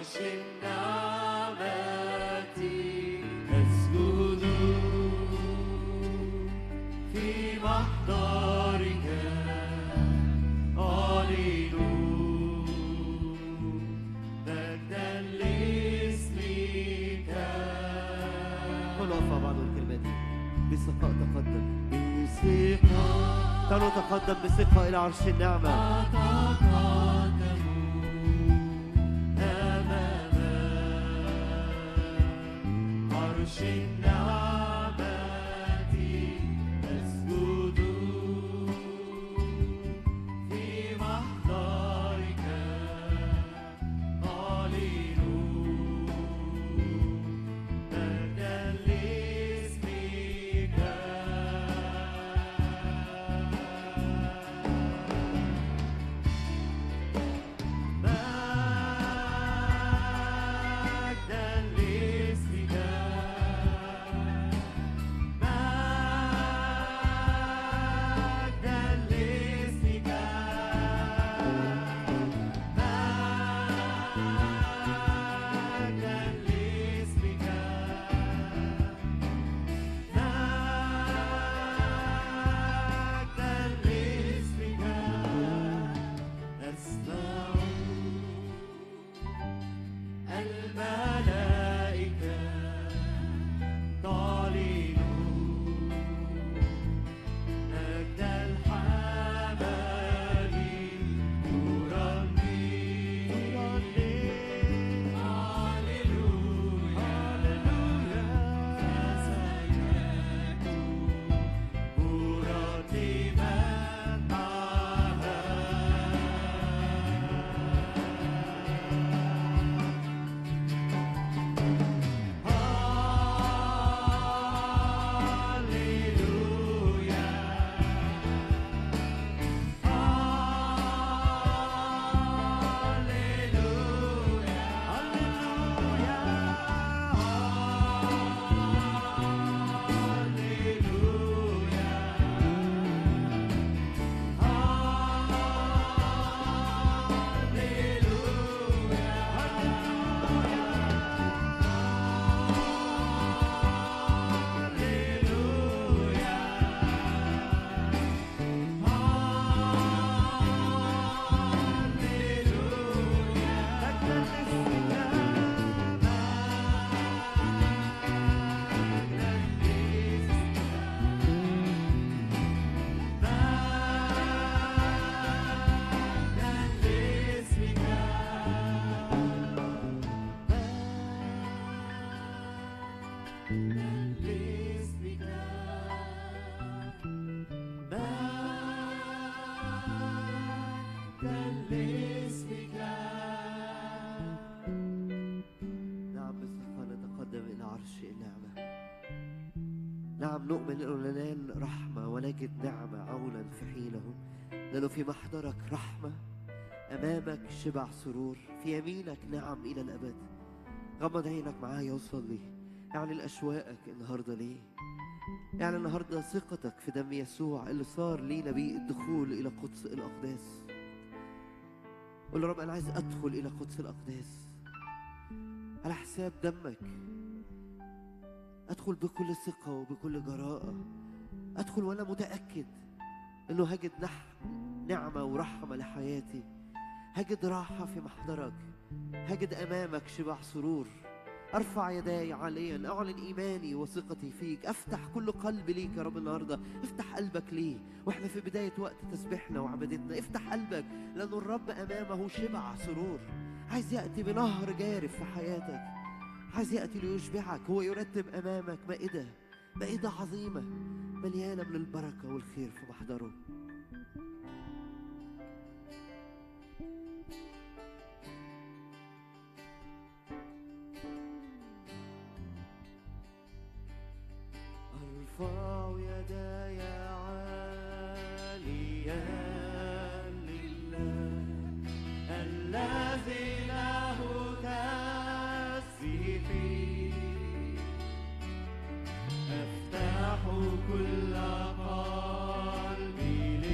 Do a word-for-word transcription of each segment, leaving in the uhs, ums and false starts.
تعالوا نتقدم بثقة إلى عرش النعمة. نؤمن أنه ننال رحمة ونجد نعمة عونا في حينه، لأنه في محضرك رحمة، أمامك شبع سرور، في يمينك نعم إلى الأبد. غمض عينك معايا وصلي. اعلن أشواقك النهاردة ليه. اعلن النهاردة ثقتك في دم يسوع اللي صار لينا بيه الدخول إلى قدس الأقداس. قول له رب أنا عايز أدخل إلى قدس الأقداس على حساب دمك. أدخل بكل ثقة وبكل جراءة. أدخل وأنا متأكد أنه هجد نعمة ورحمة لحياتي، هجد راحة في محضرك، هجد أمامك شبع سرور. أرفع يداي عاليا، أعلن إيماني وثقتي فيك. أفتح كل قلب ليك يا رب النهاردة. افتح قلبك ليه وإحنا في بداية وقت تسبيحنا وعبادتنا. افتح قلبك لأنه الرب أمامه شبع سرور. عايز يأتي بنهر جارف في حياتك، عايز يأتي ليشبعك. هو يرتب أمامك مائدة، مائدة عظيمة مليانة من البركة والخير في محضره. أرفع يداي عاليا لله الذي له تسبيحي. أفتح كل قلبي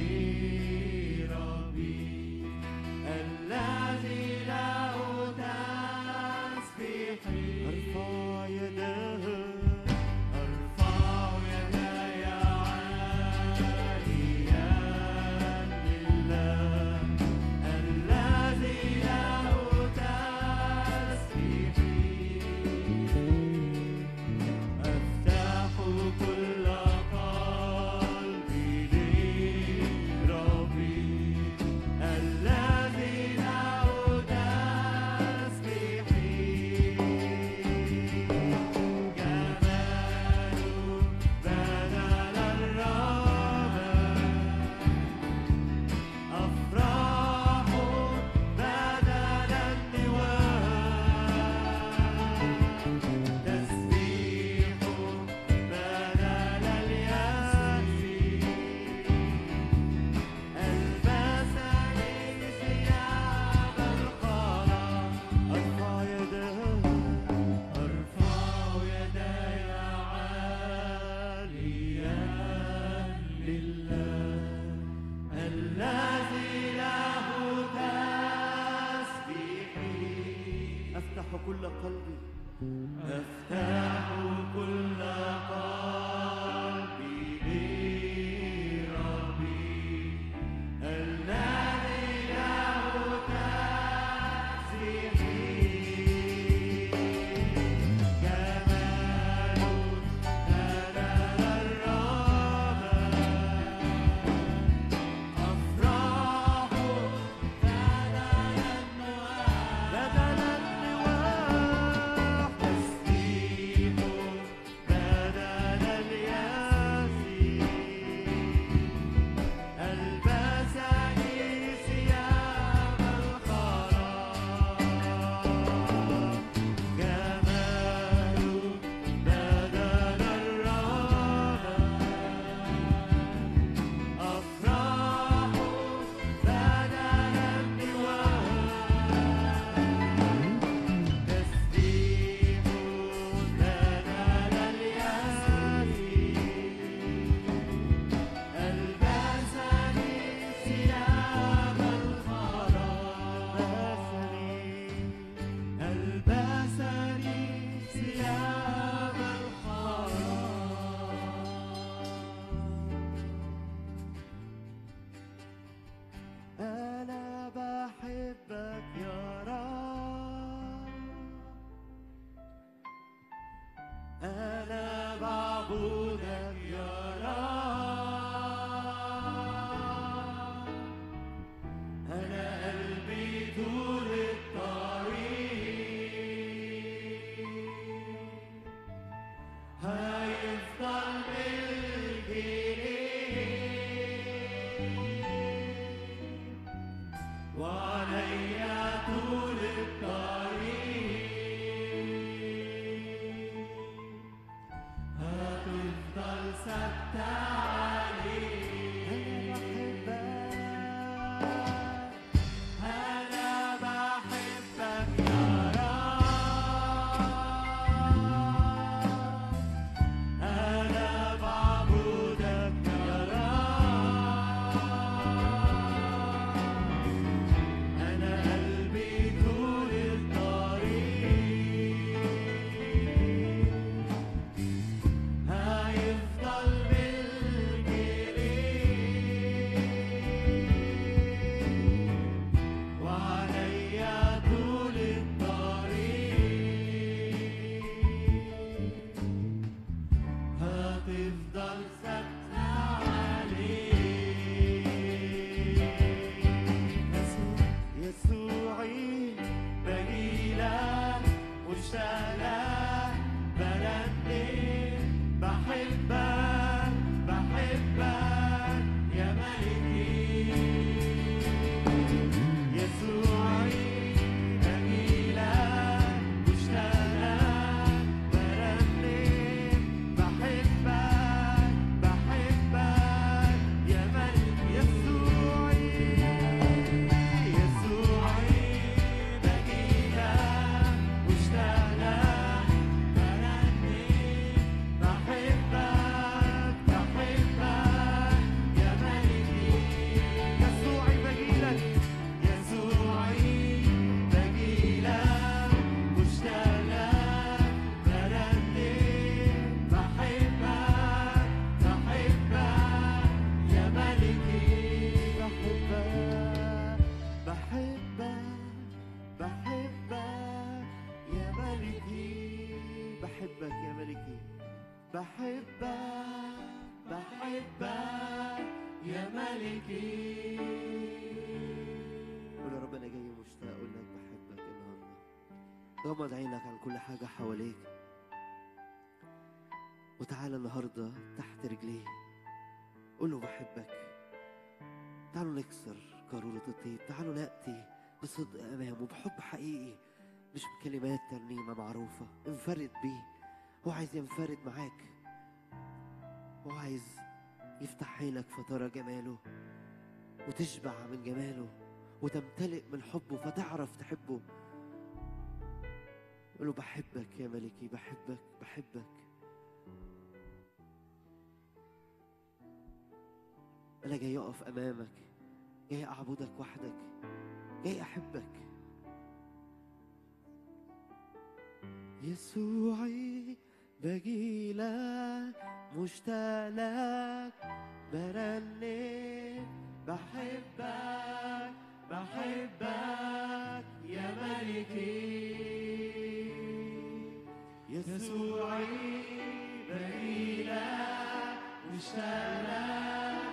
غمض عينك عن كل حاجة حواليك وتعالى النهاردة تحت رجليه. قول له بحبك. تعالوا نكسر قارورة الطيب، تعالوا نأتي بصدق أمامه بحب حقيقي، مش بكلمات ترنيمة معروفة. انفرد بيه، هو عايز ينفرد معاك، هو عايز يفتح عينك فترى جماله وتشبع من جماله وتمتلئ من حبه فتعرف تحبه. قل له بحبك يا ملكي، بحبك بحبك. أنا جاي أقف أمامك، جاي أعبدك وحدك، جاي أحبك. يسوعي بجيلك مشتاق لك برنم بحبك بحبك يا ملكي. يسوعي بجيلك مشتاق لك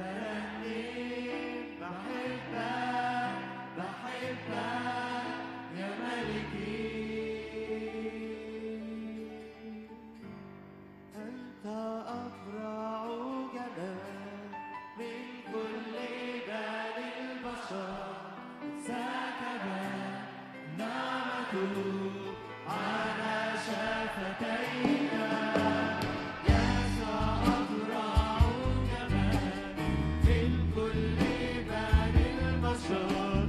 برنم بحبك بحبك يا ملكي. أنت أبرع جمال من كل بني البشر، سكبت نعمته على شفتيك. يسوع أبرع جمال من كل بني البشر،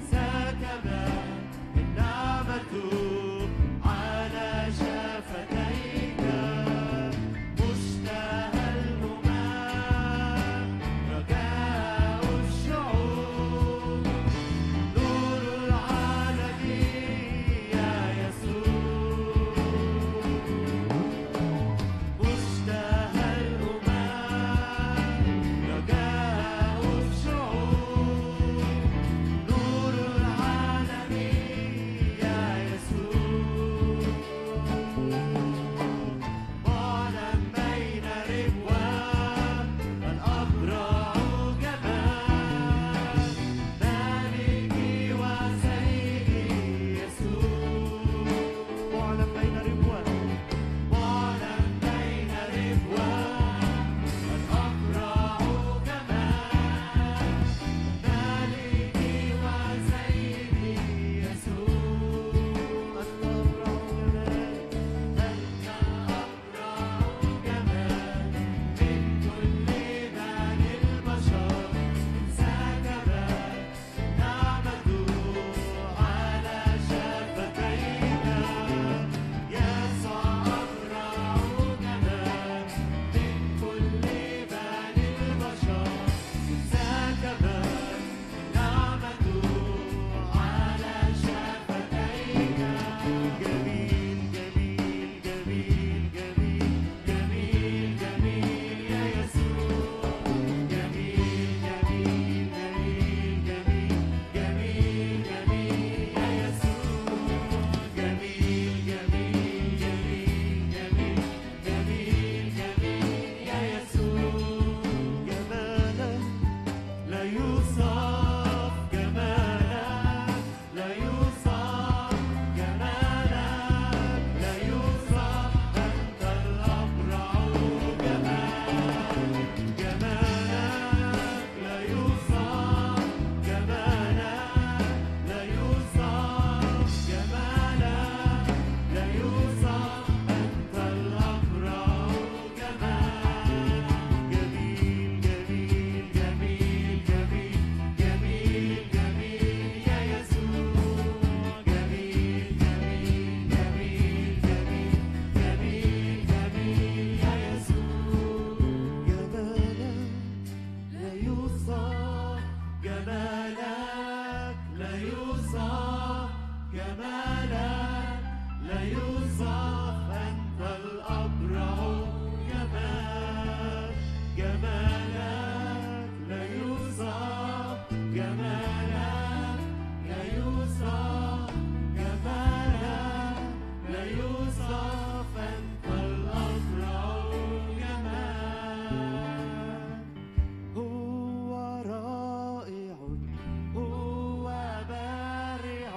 سكبت نعمته على شفتيك. مشتهى الأمم رجاء الشعوب، نور العالم يا يسوع.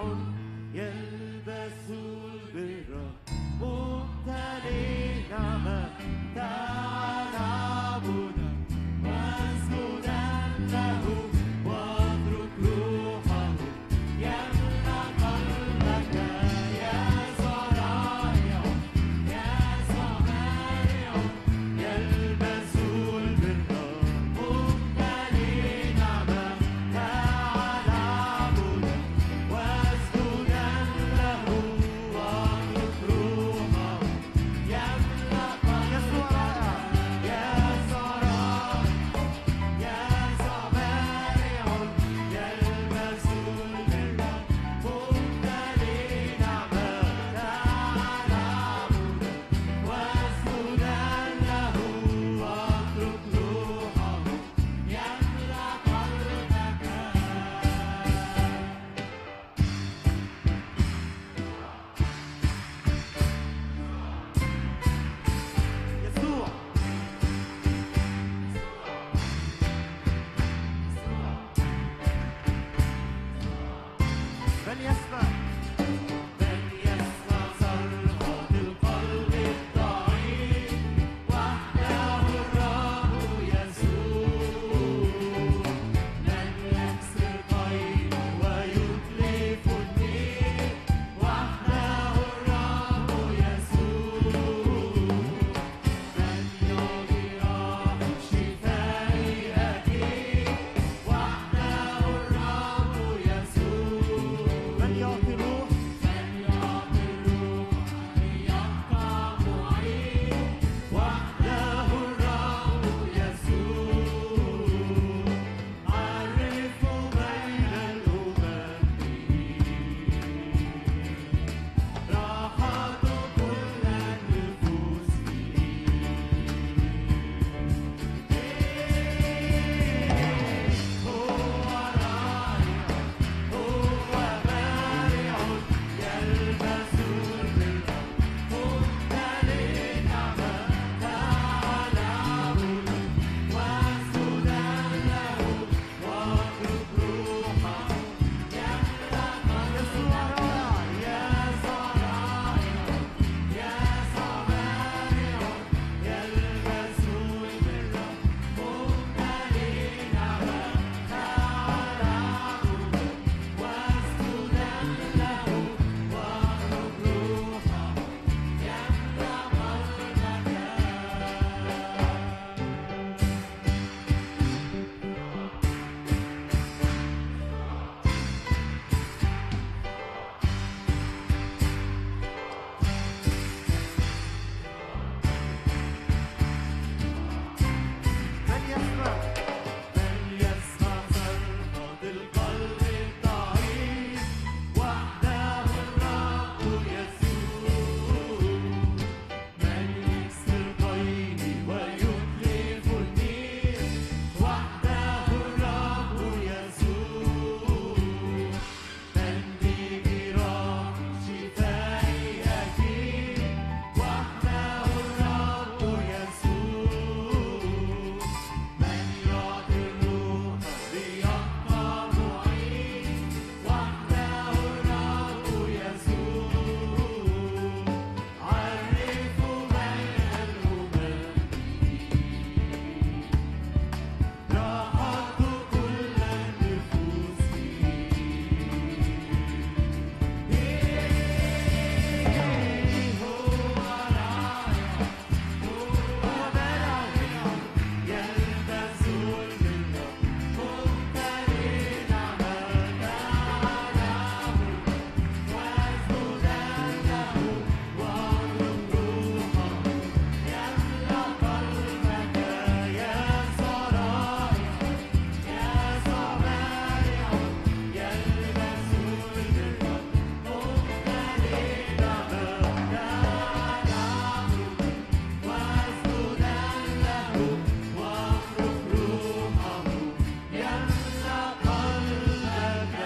يلبس البر ممتلئ نعمة تعال اعبده واسجدا له واترك روحه يملأ قلبك يسوع رائع يسوع بارع يلبس البر ممتلئ نعمة تعال اعبده واسجدا له واترك روحه يملأ قلبك يسوع رائع يسوع رائع يسوع بارع يلبس البر ممتلئ نعمة تعال اعبده واسجدا له واترك روحه يملأ قلبك يسوع من يسمع من يسمع صرخة القلب الضعيف وحده الرب يسوع من يكسر قيد ويتلف النيل وحده الرب يسوع من يعطي راحة شفاء أكيد وحده الرب يسوع من يعطي روح من يعطي روح ليبقى معين وحده الرب يسوع عرف بين الأمم راحة كل النفوس هو رائع هو بارع يلبس البر ممتلئ نعمة تعال اعبده واسجدا له واترك روحه يملأ قلبك يسوع رائع يسوع رائع يسوع بارع يلبس البر ممتلئ نعمة تعال اعبده واسجدا له واترك روحه يملأ من يسمع من يسمع صرخة القلب الضعيف وحده الرب يسوع من يكسر قيد ويتلف النيل وحده الرب يسوع من بجراح شفاء أكيد وحده الرب يسوع من يعطي الروح ليبقى معين وحده الرب يسوع عرف بين الأمم راحة كل النفوس هو رائع هو بارع يلبس البر ممتلئ نعمة تعال اعبده واسجدا له واترك روحه يملأ قلبك يسوع رائع يسوع بارع يلبس البر ممتلئ نعمة تعال اعبده واسجدا له واترك روحه يملأ قلبك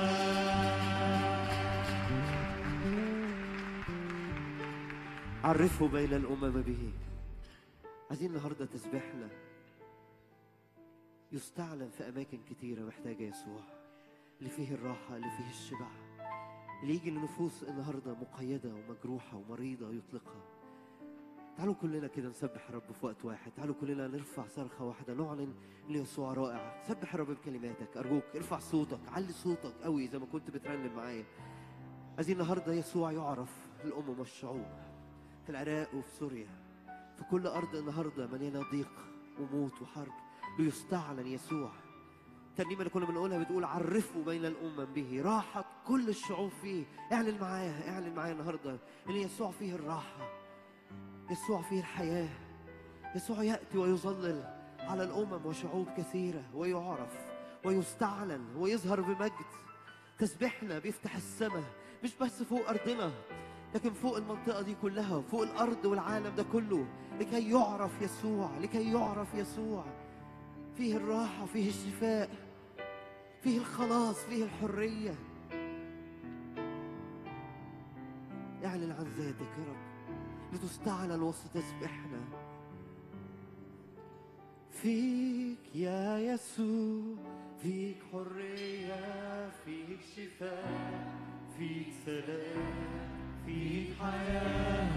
عرفوا بين الأمم به. عايزين النهارده تسبيحنا يستعلن في أماكن كتيرة محتاجة يسوع، اللي فيه الراحة، اللي فيه الشبع، اللي يجي لنفوس النهارده مقيدة ومجروحة ومريضة يطلقها. تعالوا كلنا كده نسبح الرب في وقت واحد. تعالوا كلنا نرفع صرخة واحدة نعلن ان يسوع رائع. سبح الرب بكلماتك أرجوك، ارفع صوتك، علي صوتك قوي زي ما كنت بترنم معايا. عايزين النهارده يسوع يعرف الأمم والشعوب في العراق وفي سوريا، في كل أرض النهارده مليانة ضيق وموت وحرب، ليستعلن يسوع. الترنيمة اللي كنا بنقولها بتقول عرفوا بين الأمم به راحت كل الشعوب فيه. اعلن معايا، اعلن معايا النهارده ان يسوع فيه الراحة، يسوع فيه الحياة. يسوع يأتي ويظلل على الأمم وشعوب كثيرة ويعرف ويستعلن ويظهر بمجد. تسبيحنا بيفتح السماء مش بس فوق أرضنا لكن فوق المنطقة دي كلها، فوق الأرض والعالم ده كله، لكي يعرف يسوع، لكي يعرف يسوع. فيه الراحة، فيه الشفاء، فيه الخلاص، فيه الحرية. اعلن عن ذاتك يا رب لتستعلن وسط تسبيحنا. فيك يا يسوع، فيك حرية، فيك شفاء، فيك سلام، فيك حياة.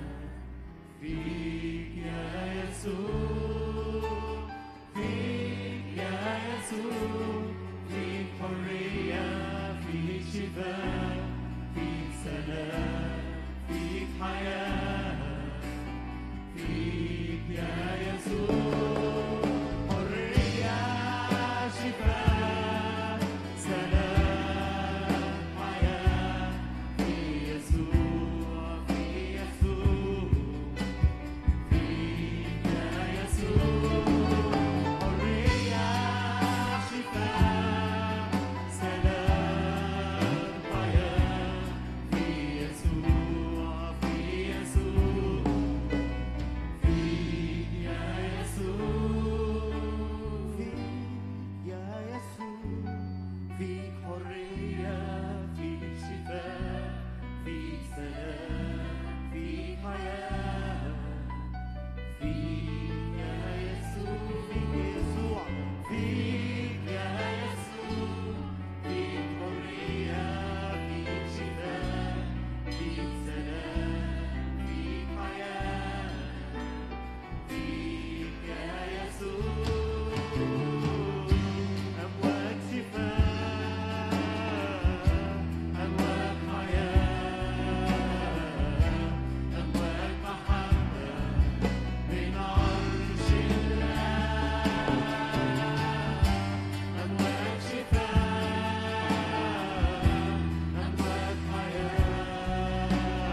فيك يا يسوع، فيك يا يسوع، فيك حرية، فيك شفاء، فيك سلام، فيك حياة. فيك يا يسوع حرية، شفاء، سلام، حياة. في يسوع، في يسوع، فيك يا يسوع حرية، شفاء، سلام، حياة. في يسوع، في يسوع، فيك يا يسوع، فيك يا يسوع، فيك حرية، فيك شفاء، فيك سلام، فيك حياة. فيك يا يسوع، فيك يسوع، فيك يا يسوع، فيك حرية، فيك شفاء، فيك سلام، فيك حياة. فيك يا يسوع أمواج شفاء، أمواج حياة، أمواج محبة من عرش الله. أمواج شفاء، أمواج حياة،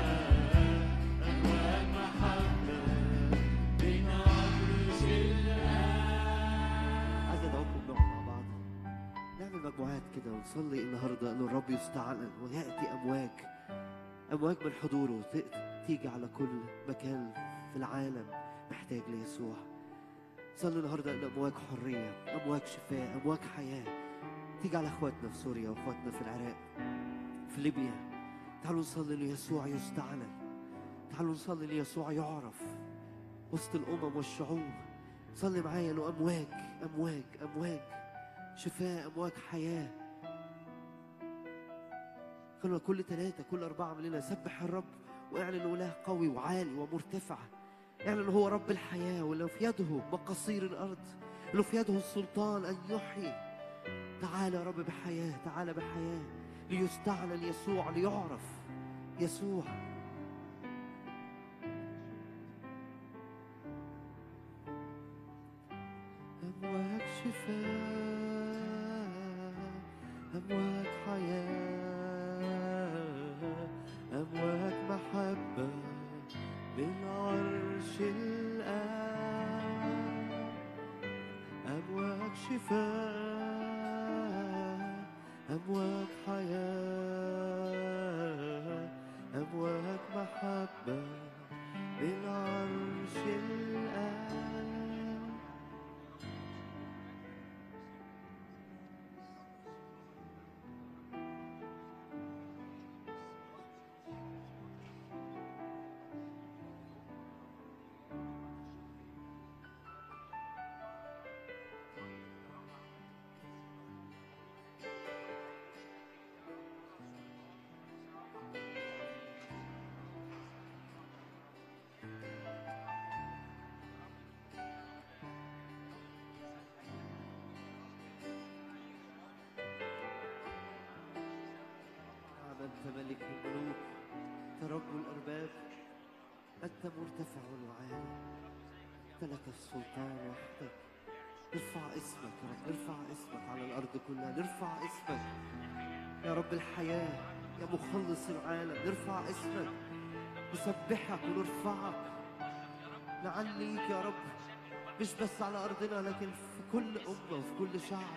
أمواج محبة من عرش الله. عايز ادعوكم نقعد مع بعض نعمل مجموعات كده ونصلي النهارده ان الرب يستعلن وياتي امواج، امواج من حضوره ت- تيجي على كل مكان في العالم محتاج ليسوع. صلي النهارده ان امواج حريه، امواج شفاء، امواج حياه تيجي على اخواتنا في سوريا واخواتنا في العراق، في ليبيا. تعالوا نصلي ان يسوع يستعلن، تعالوا نصلي ان يسوع يعرف وسط الامم والشعوب. صلي معايا انه امواج امواج امواج شفاء، امواج حياه. خلونا كل ثلاثه كل اربعه مننا سبح الرب واعلن اله قوي وعالي ومرتفع. اعلن هو رب الحياه واللي في يده مقاصير الارض، اللي في يده السلطان ان يحيي. تعال يا رب بحياه، تعال بحياه ليستعلن يسوع، ليعرف يسوع. أمواج شفاء، أمواج حياة، أمواج محبة من عرش الآب. أمواج شفاء، أمواج حياة، أمواج محبة من عرش الآب. أنت ملك الملوك، أنت رب الأرباب، أنت مرتفع وعالي، أنت لك السلطان وحدك. نرفع اسمك يا رب، نرفع اسمك على الأرض كلها، نرفع اسمك يا رب الحياة، يا مخلص العالم. نرفع اسمك، نسبحك ونرفعك، نعليك يا رب، مش بس على أرضنا لكن في كل أمة وفي كل شعب.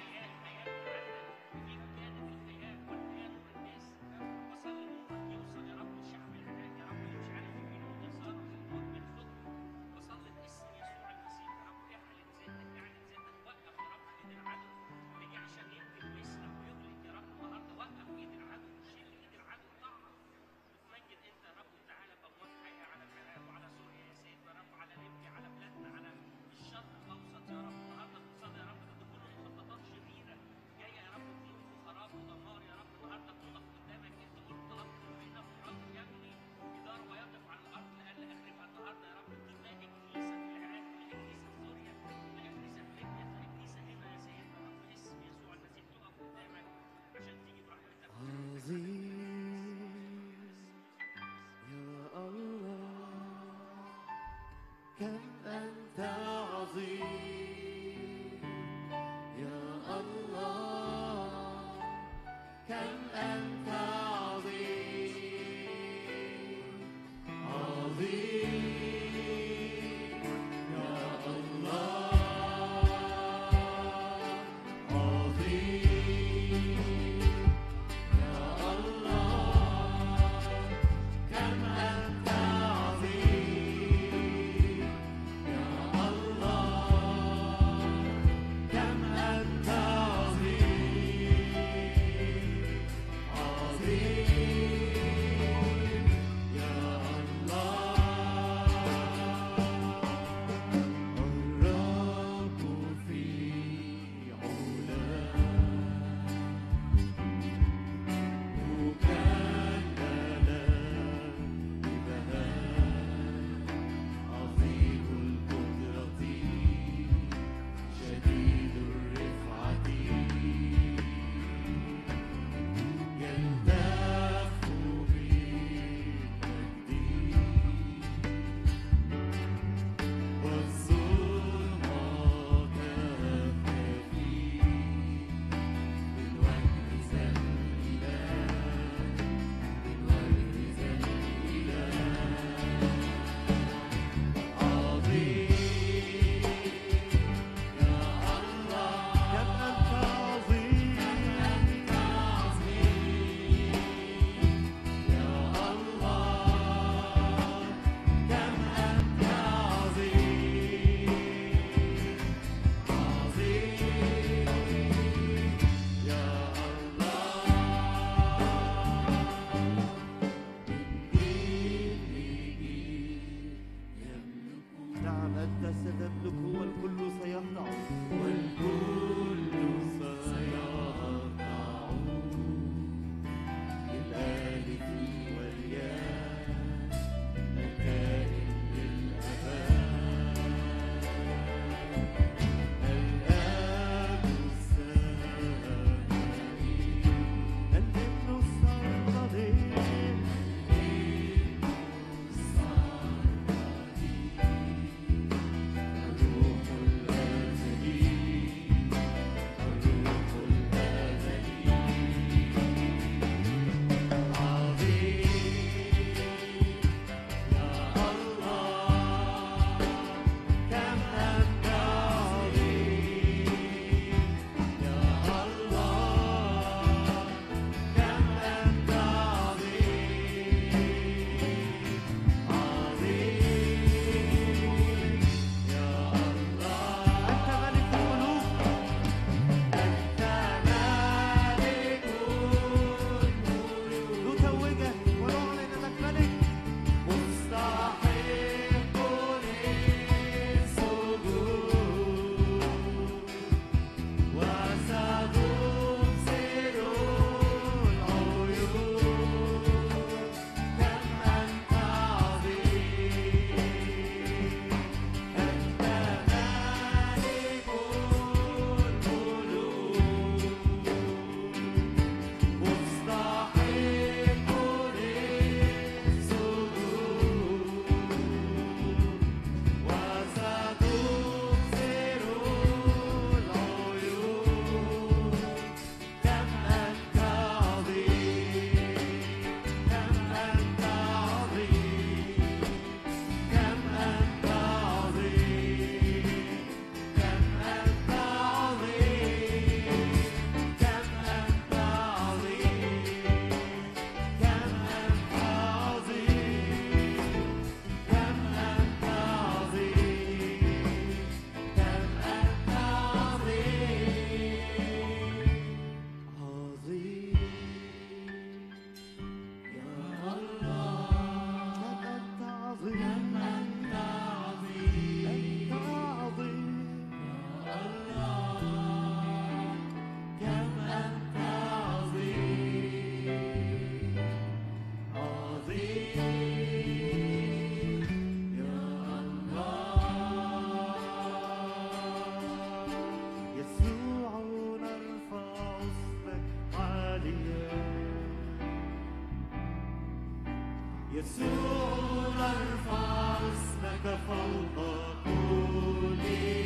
يسوع نرفع اسمك فوق كل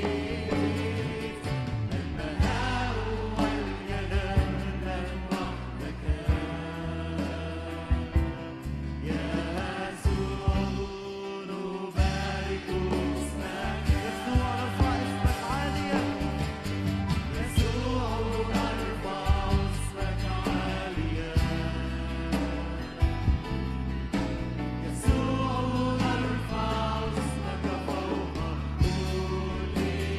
المهاو والجلال لك وحدك يا يسوع نبارك اسمك يسوع نرفع اسمك عاليا يسوع نرفع اسمك عاليا يسوع نرفع اسمك فوق كل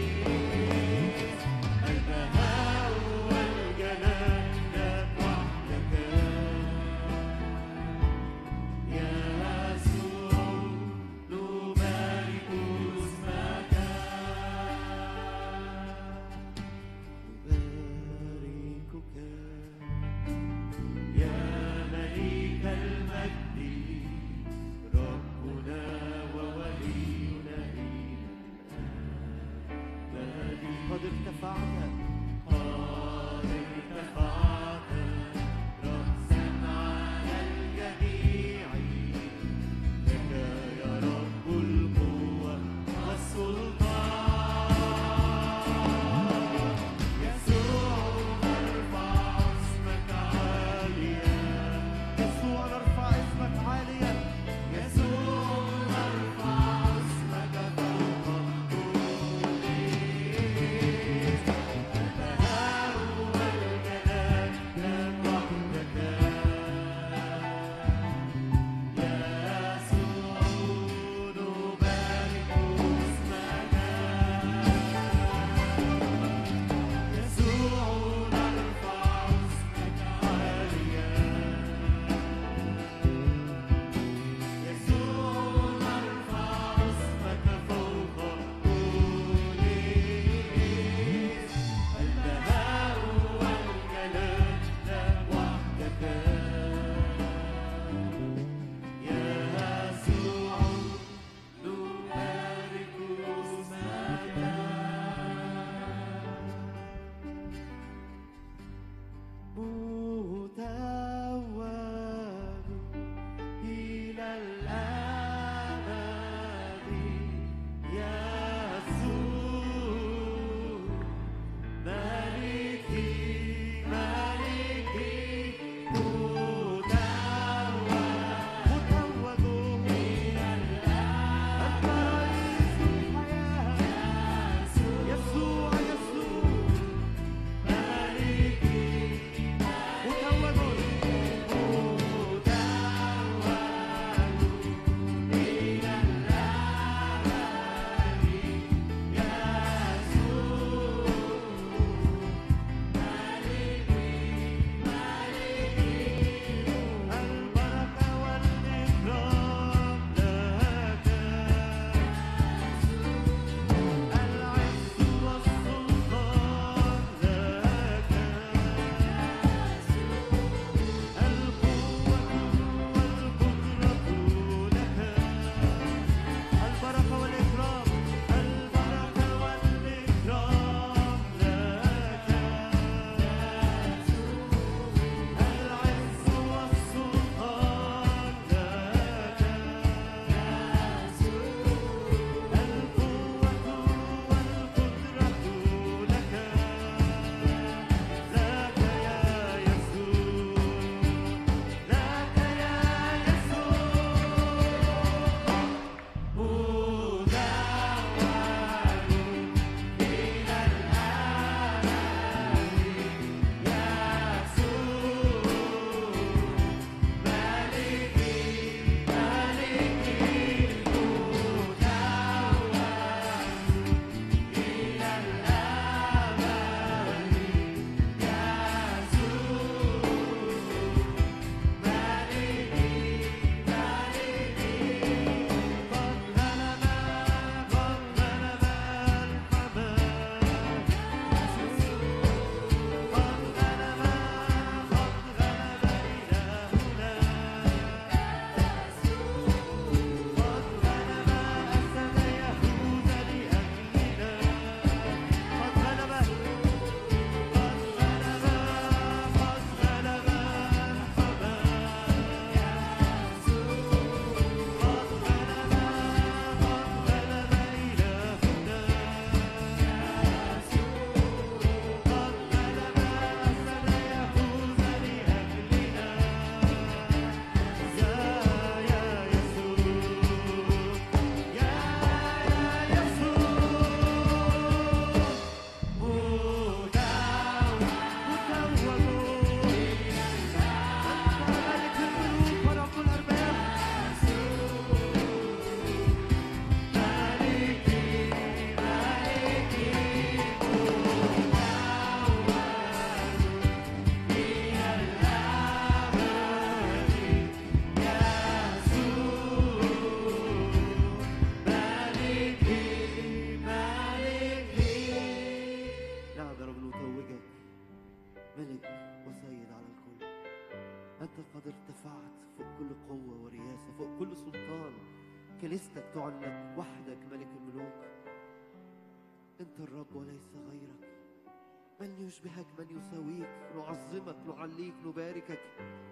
أنت قد ارتفعت فوق كل قوة ورياسة، فوق كل سلطان. كنيستك تعلن لك وحدك ملك الملوك. أنت الرب وليس غيرك. من يشبهك؟ من يساويك؟ نعظمك، نعليك، نباركك.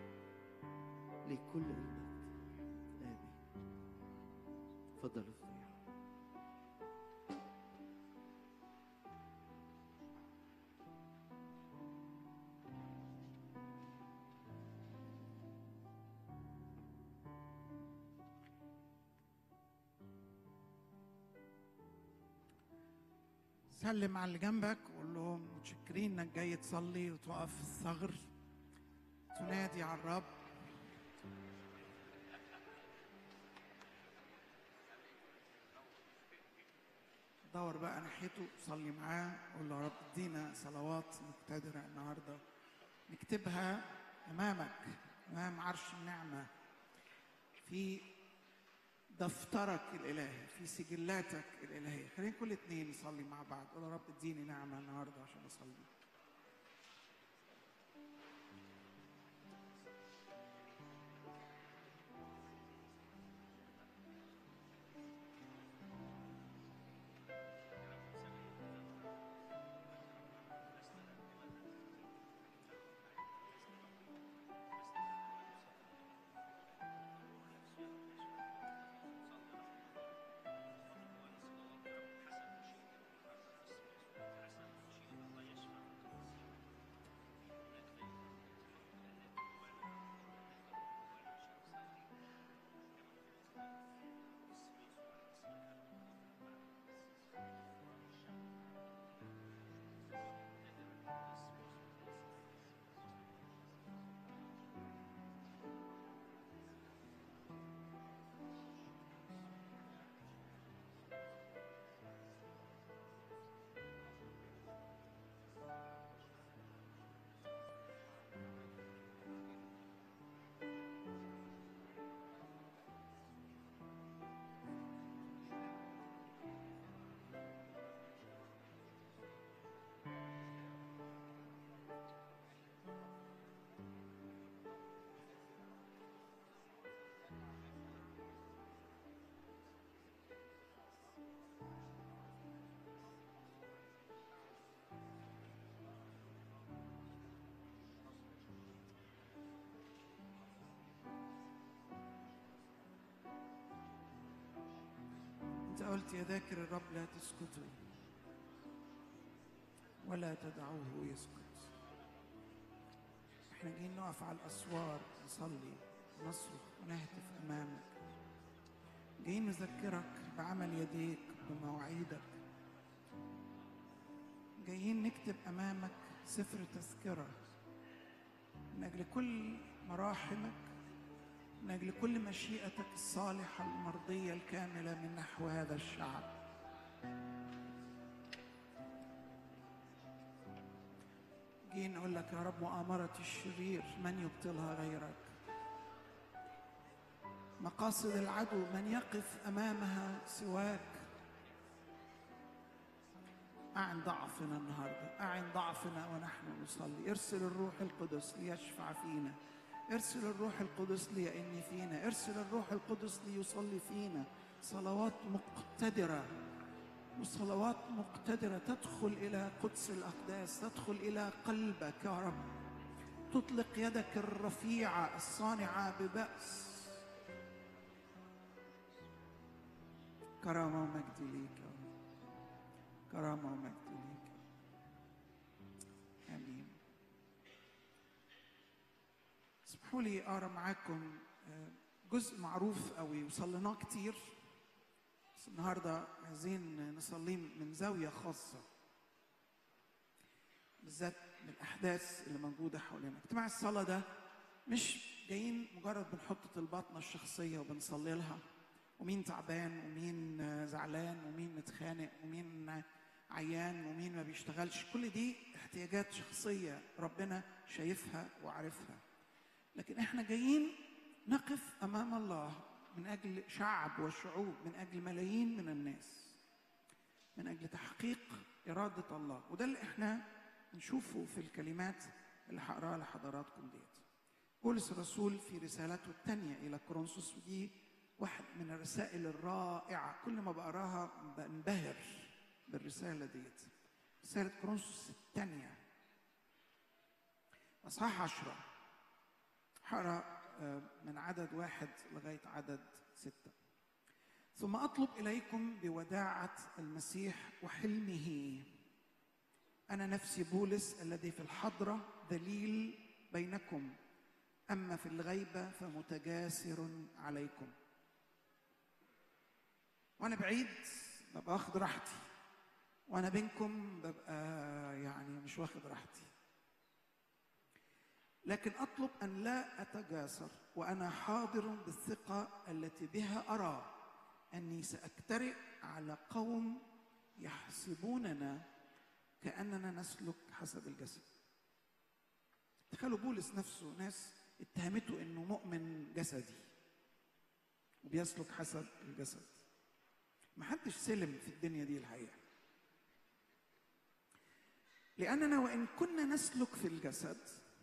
لكل المجد. آمين. تفضلوا استريحوا. سلم على اللي جنبك وقول لهم متشكرين انك جاي تصلي وتقف في الثغر تنادي على الرب. دور بقى ناحيته صلي معاه، قول له يا رب ادينا صلوات مقتدرة النهارده نكتبها امامك، امام عرش النعمة، في دفترك الإلهي، في سجلاتك الإلهية. خلينا كل اتنين نصلي مع بعض. قول يا رب اديني نعمة النهارده عشان أصلي. أنت قلت يا ذاكر الرب لا تسكتوا ولا تدعوه يسكت. احنا جايين نقف على الأسوار نصلي ونصرخ ونهتف أمامك، جايين نذكرك بعمل يديك بمواعيدك، جايين نكتب أمامك سفر تذكرة من أجل كل مراحمك، من أجل كل مشيئتك الصالحة المرضية الكاملة من نحو هذا الشعب. جايين نقول لك يا رب مؤامرة الشرير من يبطلها غيرك، مقاصد العدو من يقف أمامها سواك. أعن ضعفنا النهاردة، أعن ضعفنا ونحن نصلي. ارسل الروح القدس ليشفع فينا، ارسل الروح القدس ليئن فينا، ارسل الروح القدس ليصلي فينا صلوات مقتدرة، وصلوات مقتدرة تدخل إلى قدس الأقداس، تدخل إلى قلبك يا رب، تطلق يدك الرفيعة الصانعة ببأس. كرامة ومجد ليك يا رب، كرامة ومجد ليك. آمين. اسمحوا لي أقرأ معاكم جزء معروف قوي وصليناه كتير، بس النهارده عايزين نصليه من زاوية خاصة، بالذات من الأحداث اللي موجودة حوالينا. اجتماع الصلاة ده مش جايين مجرد بنحط طلباتنا الشخصية وبنصلي لها، ومين تعبان ومين زعلان ومين متخانق ومين عيان ومين ما بيشتغلش، كل دي احتياجات شخصية ربنا شايفها وعارفها. لكن احنا جايين نقف أمام الله من أجل شعب وشعوب، من أجل ملايين من الناس، من أجل تحقيق إرادة الله. وده اللي احنا نشوفه في الكلمات اللي هقراها لحضراتكم ديت. بولس الرسول في رسالته الثانية إلى كورنثوس، ودي واحد من الرسائل الرائعة، كل ما بقراها بنبهر بالرسالة ديت. رسالة كورنثوس الثانية أصحاح عشرة، هقرا من عدد واحد لغاية عدد ستة. ثم أطلب إليكم بوداعة المسيح وحلمه، أنا نفسي بولس الذي في الحضرة ذليل بينكم، أما في الغيبة فمتجاسر عليكم. وأنا بعيد ببقى واخد راحتي، وأنا بينكم ببقى يعني مش واخد راحتي، لكن أطلب أن لا أتجاسر وأنا حاضر بالثقة التي بها أرى أني سأجترئ على قوم يحسبوننا كأننا نسلك حسب الجسد. تخيلوا بولس نفسه ناس اتهمته انه مؤمن جسدي وبيسلك حسب الجسد. محدش سلم في الدنيا دي الحقيقة، لأننا وإن كنا نسلك في الجسد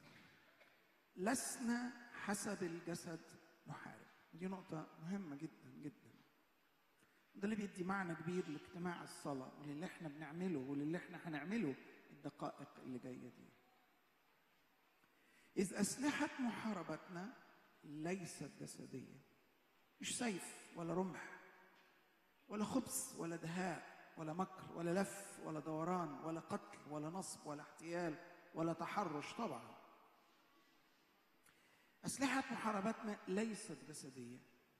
لسنا حسب الجسد نحارب. دي نقطة مهمة جدا جدا، ده اللي بيدي معنى كبير لاجتماع الصلاة وللي احنا بنعمله وللي احنا هنعمله الدقائق اللي جاية دي. إذ أسلحة محاربتنا ليست جسدية، مش سيف ولا رمح ولا خبث ولا دهاء ولا مكر ولا لف ولا دوران ولا قتل ولا نصب ولا احتيال ولا تحرش. طبعا أسلحة محاربتنا ليست جسدية،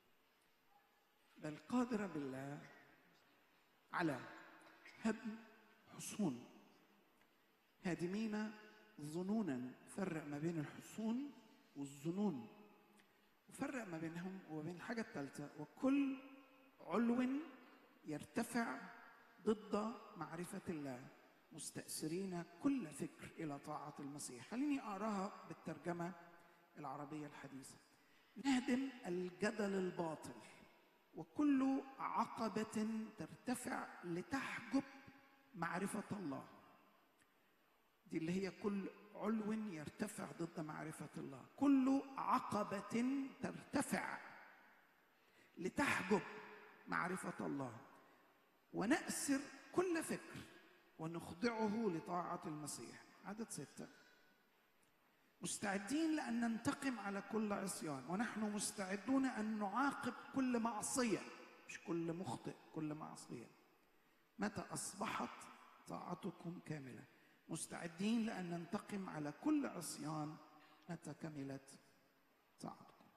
بل قادرة بالله على هدم حصون هادمين ظنونا. فرق ما بين الحصون والظنون، وفرق ما بينهم وبين الحاجة الثالثة، وكل علو يرتفع ضد معرفة الله، مستأثرين كل فكر إلى طاعة المسيح. خليني أقراها بالترجمة العربية الحديثة. نهدم الجدل الباطل وكل عقبة ترتفع لتحجب معرفة الله. دي اللي هي كل علو يرتفع ضد معرفة الله، كل عقبة ترتفع لتحجب معرفة الله، ونأسر كل فكر ونخضعه لطاعة المسيح. عدد ستة. مستعدين لأن ننتقم على كل عصيان، ونحن مستعدون أن نعاقب كل معصية، مش كل مخطئ، كل معصية، متى أصبحت طاعتكم كاملة. مستعدين لأن ننتقم على كل عصيان متى كملت طاعتكم.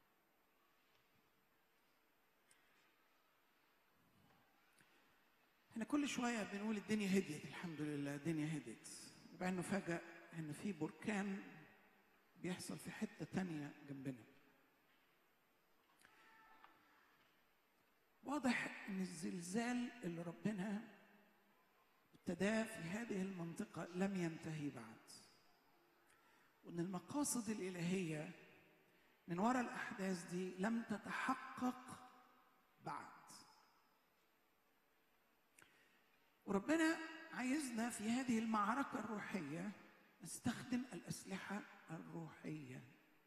احنا كل شوية بنقول الدنيا هديت، الحمد لله الدنيا هديت، وبعدين نفاجأ إن في بركان بيحصل في حتة تانية جنبنا. واضح إن الزلزال اللي ربنا ابتداه في هذه المنطقة لم ينتهي بعد، وإن المقاصد الإلهية من وراء الأحداث دي لم تتحقق بعد. وربنا عايزنا في هذه المعركة الروحية نستخدم الأسلحة الروحية.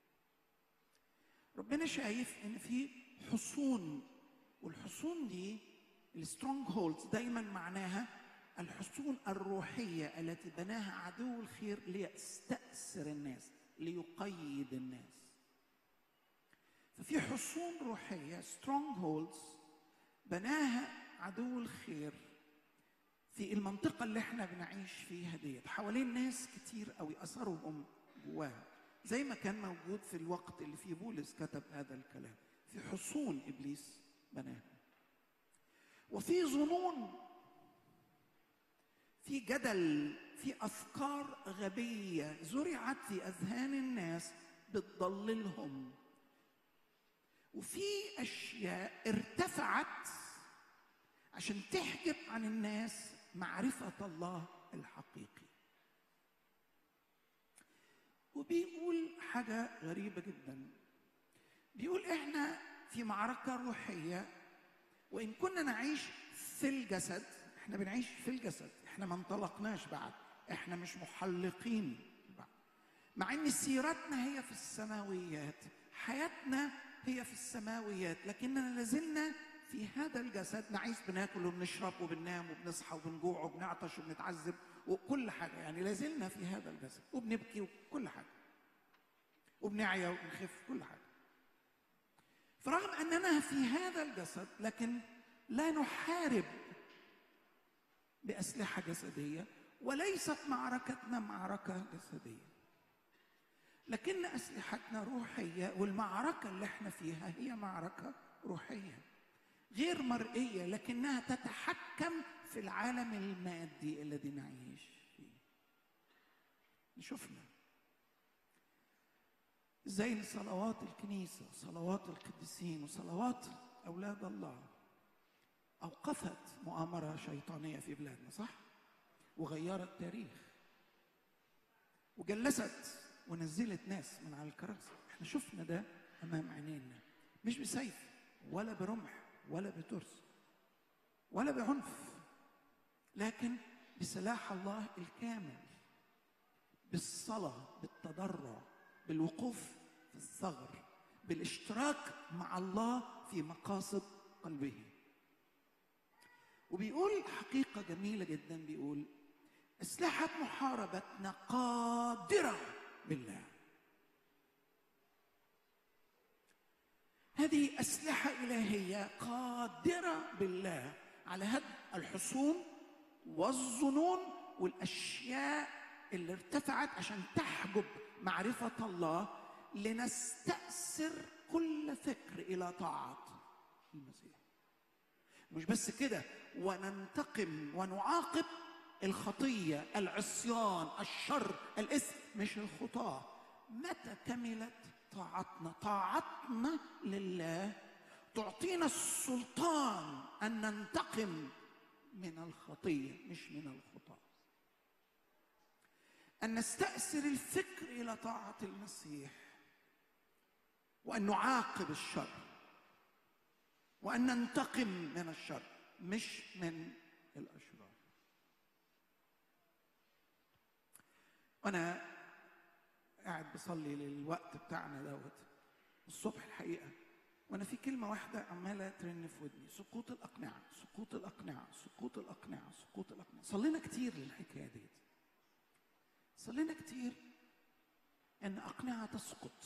ربنا شايف إن في حصون، والحصون دي السترونج هولدز دايما معناها الحصون الروحية التي بناها عدو الخير ليستأثر الناس، ليقيد الناس. ففي حصون روحية strong holds بناها عدو الخير في المنطقة اللي احنا بنعيش فيها ديت، حوالين ناس كتير قوي أثرهم جواها، زي ما كان موجود في الوقت اللي فيه بولس كتب هذا الكلام. في حصون إبليس بناها، وفي ظنون، في جدل، في أفكار غبية زرعت في أذهان الناس بتضللهم، وفي أشياء ارتفعت عشان تحجب عن الناس معرفة الله الحقيقي. وبيقول حاجة غريبة جدا، بيقول إحنا في معركة روحية، وإن كنا نعيش في الجسد، إحنا بنعيش في الجسد، إحنا ما انطلقناش بعد، إحنا مش محلقين بعد، مع ان سيرتنا هي في السماويات، حياتنا هي في السماويات، لكننا لازلنا في هذا الجسد نعيش، بناكل وبنشرب وبننام وبنصحى وبنجوع وبنعطش وبنتعذب وكل حاجه، يعني لازلنا في هذا الجسد وبنبكي وكل حاجه وبنعيا وبنخف كل حاجه. فرغم اننا في هذا الجسد لكن لا نحارب باسلحه جسديه، وليست معركتنا معركه جسديه، لكن اسلحتنا روحيه، والمعركه اللي احنا فيها هي معركه روحيه غير مرئيه، لكنها تتحكم في العالم المادي الذي نعيش فيه. شفنا زي صلوات الكنيسه وصلوات القديسين وصلوات اولاد الله اوقفت مؤامره شيطانيه في بلادنا، صح؟ وغيرت تاريخ وجلست ونزلت ناس من على الكراسي. احنا شفنا ده امام عينينا، مش بسيف ولا برمح ولا بترس ولا بعنف، لكن بسلاح الله الكامل، بالصلاة، بالتضرع، بالوقوف في الثغر، بالاشتراك مع الله في مقاصد قلبه. وبيقول حقيقة جميلة جدا، بيقول أسلحة محاربتنا قادرة بالله. هذه أسلحة إلهية قادرة بالله على هدم الحصون والظنون والأشياء اللي ارتفعت عشان تحجب معرفة الله، لنستأثر كل فكر إلى طاعة المسيح. مش بس كده، وننتقم ونعاقب الخطية، العصيان، الشر، الإثم، مش الخطاة. متى كملت طاعتنا؟ طاعتنا لله تعطينا السلطان أن ننتقم من الخطية مش من الخطاة، أن نستأثر الفكر إلى طاعة المسيح، وأن نعاقب الشر، وأن ننتقم من الشر مش من الأشرار. وأنا قاعد بصلي للوقت بتاعنا دوت الصبح الحقيقة، وأنا في كلمة واحدة عمالة ترن في ودني: سقوط الأقنعة، سقوط الأقنعة، سقوط الأقنعة، سقوط الأقنعة. صلينا كتير للحكاية دي، صلينا كتير إن أقنعة تسقط،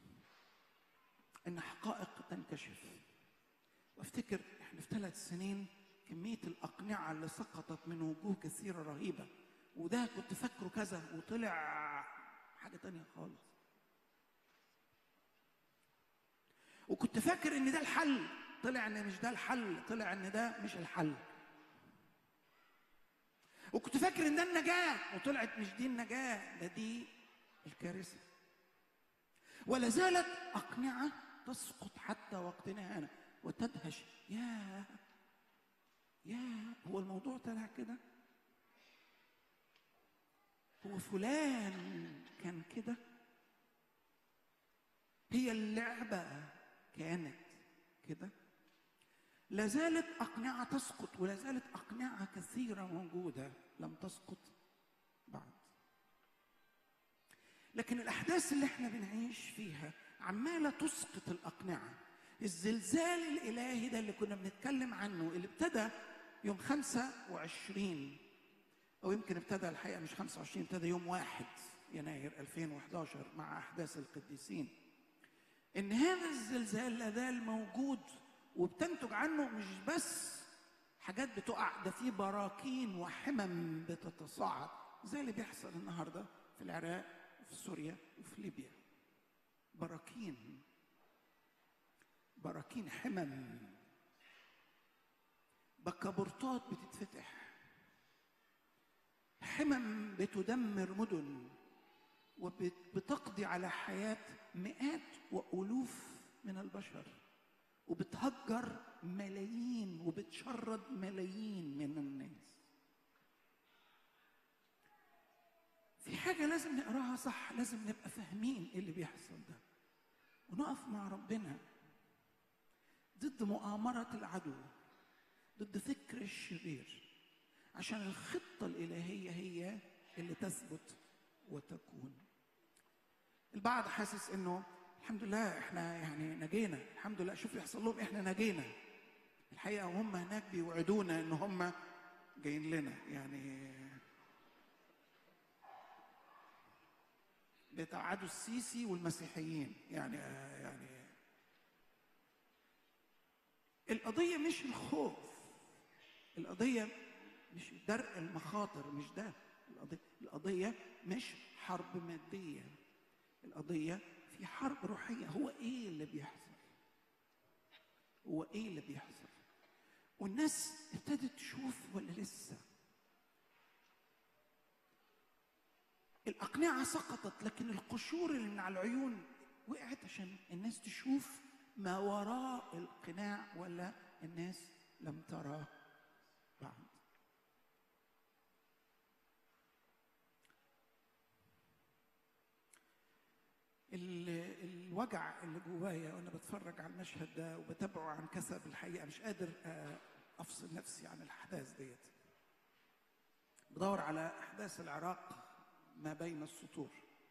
إن حقائق تنكشف. وافتكر إحنا في ثلاث سنين كمية الأقنعة اللي سقطت من وجوه كثيرة رهيبة، وده كنت فاكره كذا وطلع حاجة تانية خالص، وكنت فاكر ان ده الحل، طلع ان مش ده الحل، طلع ان ده مش الحل. وكنت فاكر ان ده النجاة، وطلعت مش دي النجاة، ده دي الكارثة. ولا زالت أقنعة تسقط حتى وقتنا هنا، وتدهش: يا يا هو الموضوع طلع كده؟ هو فلان كان كده؟ هي اللعبة كانت كده؟ لا زالت أقنعة تسقط، ولا زالت أقنعة كثيرة موجودة لم تسقط بعد. لكن الأحداث اللي احنا بنعيش فيها عمالة تسقط الأقنعة. الزلزال الإلهي ده اللي كنا بنتكلم عنه، اللي ابتدى يوم خمسة وعشرين، أو يمكن ابتدى الحقيقة مش خمسة وعشرين، ابتدى يوم واحد يناير ألفين وإحدى عشر مع أحداث القديسين. إن هذا الزلزال لازال موجود، وبتنتج عنه مش بس حاجات بتقع، ده في براكين وحمم بتتصاعد، زي اللي بيحصل النهارده في العراق وفي سوريا وفي ليبيا. براكين براكين حمم، بكابورتات بتتفتح، حمم بتدمر مدن وبتقضي على حياة مئات وألوف من البشر، وبتهجر ملايين وبتشرد ملايين من الناس. في حاجة لازم نقراها صح، لازم نبقى فاهمين ايه اللي بيحصل ده، ونقف مع ربنا ضد مؤامرة العدو، ضد فكر الشرير، عشان الخطة الإلهية هي اللي تثبت وتكون. البعض حاسس انه الحمد لله احنا يعني نجينا، الحمد لله شوف يحصل لهم احنا نجينا. الحقيقه وهم هناك بيوعدونا ان هم جايين لنا، يعني بيتوعدوا السيسي والمسيحيين. يعني يعني القضيه مش الخوف، القضيه مش درء المخاطر، مش ده القضيه. القضيه مش حرب ماديه، القضيه في حرب روحيه. هو ايه اللي بيحصل؟ هو ايه اللي بيحصل؟ والناس ابتدت تشوف ولا لسه؟ الأقنعة سقطت، لكن القشور اللي من على العيون وقعت عشان الناس تشوف ما وراء القناع، ولا الناس لم ترى بعد. الوجع اللي جوايا وانا بتفرج على المشهد ده وبتابعه عن كثب، الحقيقه مش قادر افصل نفسي عن الاحداث ديت. بدور على احداث العراق ما بين السطور،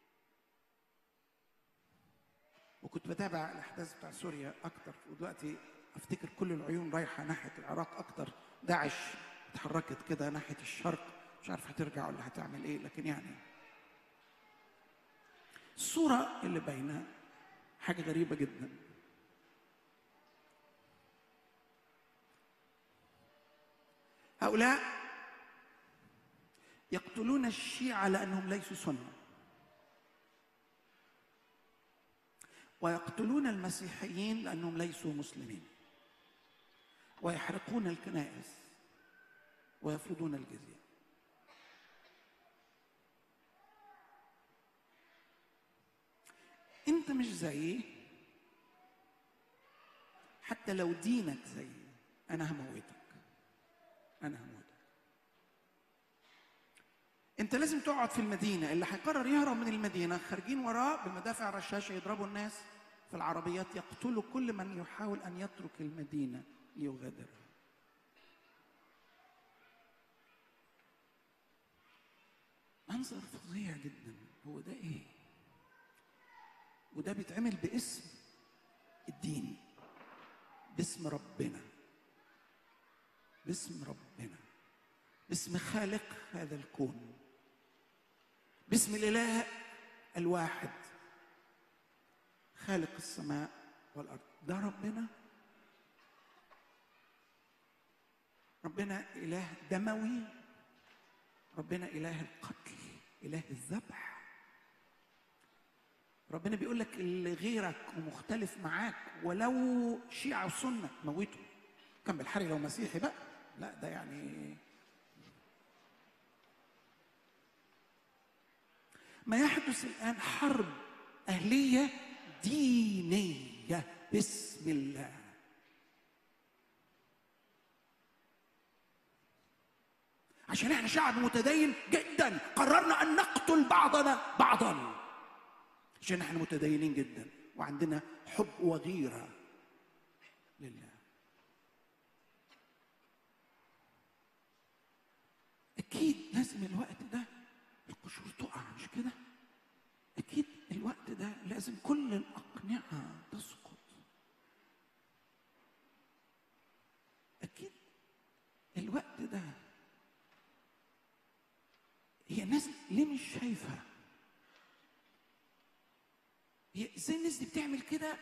وكنت بتابع الاحداث بتاع سوريا اكتر، ودلوقتي افتكر كل العيون رايحه ناحيه العراق اكتر. داعش اتحركت كده ناحيه الشرق، مش عارف هترجع ولا هتعمل ايه، لكن يعني الصوره اللي باينه حاجه غريبه جدا. هؤلاء يقتلون الشيعة لأنهم ليسوا سنة، ويقتلون المسيحيين لأنهم ليسوا مسلمين، ويحرقون الكنائس ويفرضون الجزية. أنت مش زيي، حتى لو دينك زيي أنا هموتك، أنا هموتك. انت لازم تقعد في المدينه. اللي هيقرر يهرب من المدينه خارجين وراه بمدافع رشاشه يضربوا الناس في العربيات، يقتلوا كل من يحاول ان يترك المدينه ليغادرها. منظر فظيع جدا. هو ده ايه؟ وده بيتعمل باسم الدين، باسم ربنا، باسم ربنا، باسم خالق هذا الكون، باسم الإله الواحد خالق السماء والأرض. ده ربنا. ربنا إله دموي، ربنا إله القتل، إله الذبح. ربنا بيقول لك اللي غيرك ومختلف معاك ولو شيعة وسنة موته. كان بالحري لو مسيحي بقى، لا ده يعني ما يحدث الآن حرب أهلية دينية بسم الله. عشان احنا شعب متدين جدا قررنا أن نقتل بعضنا بعضا، عشان احنا متدينين جدا وعندنا حب وغيرة لله. أكيد لازم الوقت ده القشور تقع، مش كده؟ أكيد الوقت ده لازم كل الأقنعة تسقط. أكيد الوقت ده هي الناس ليه مش شايفة؟ هي ازاي الناس دي بتعمل كده؟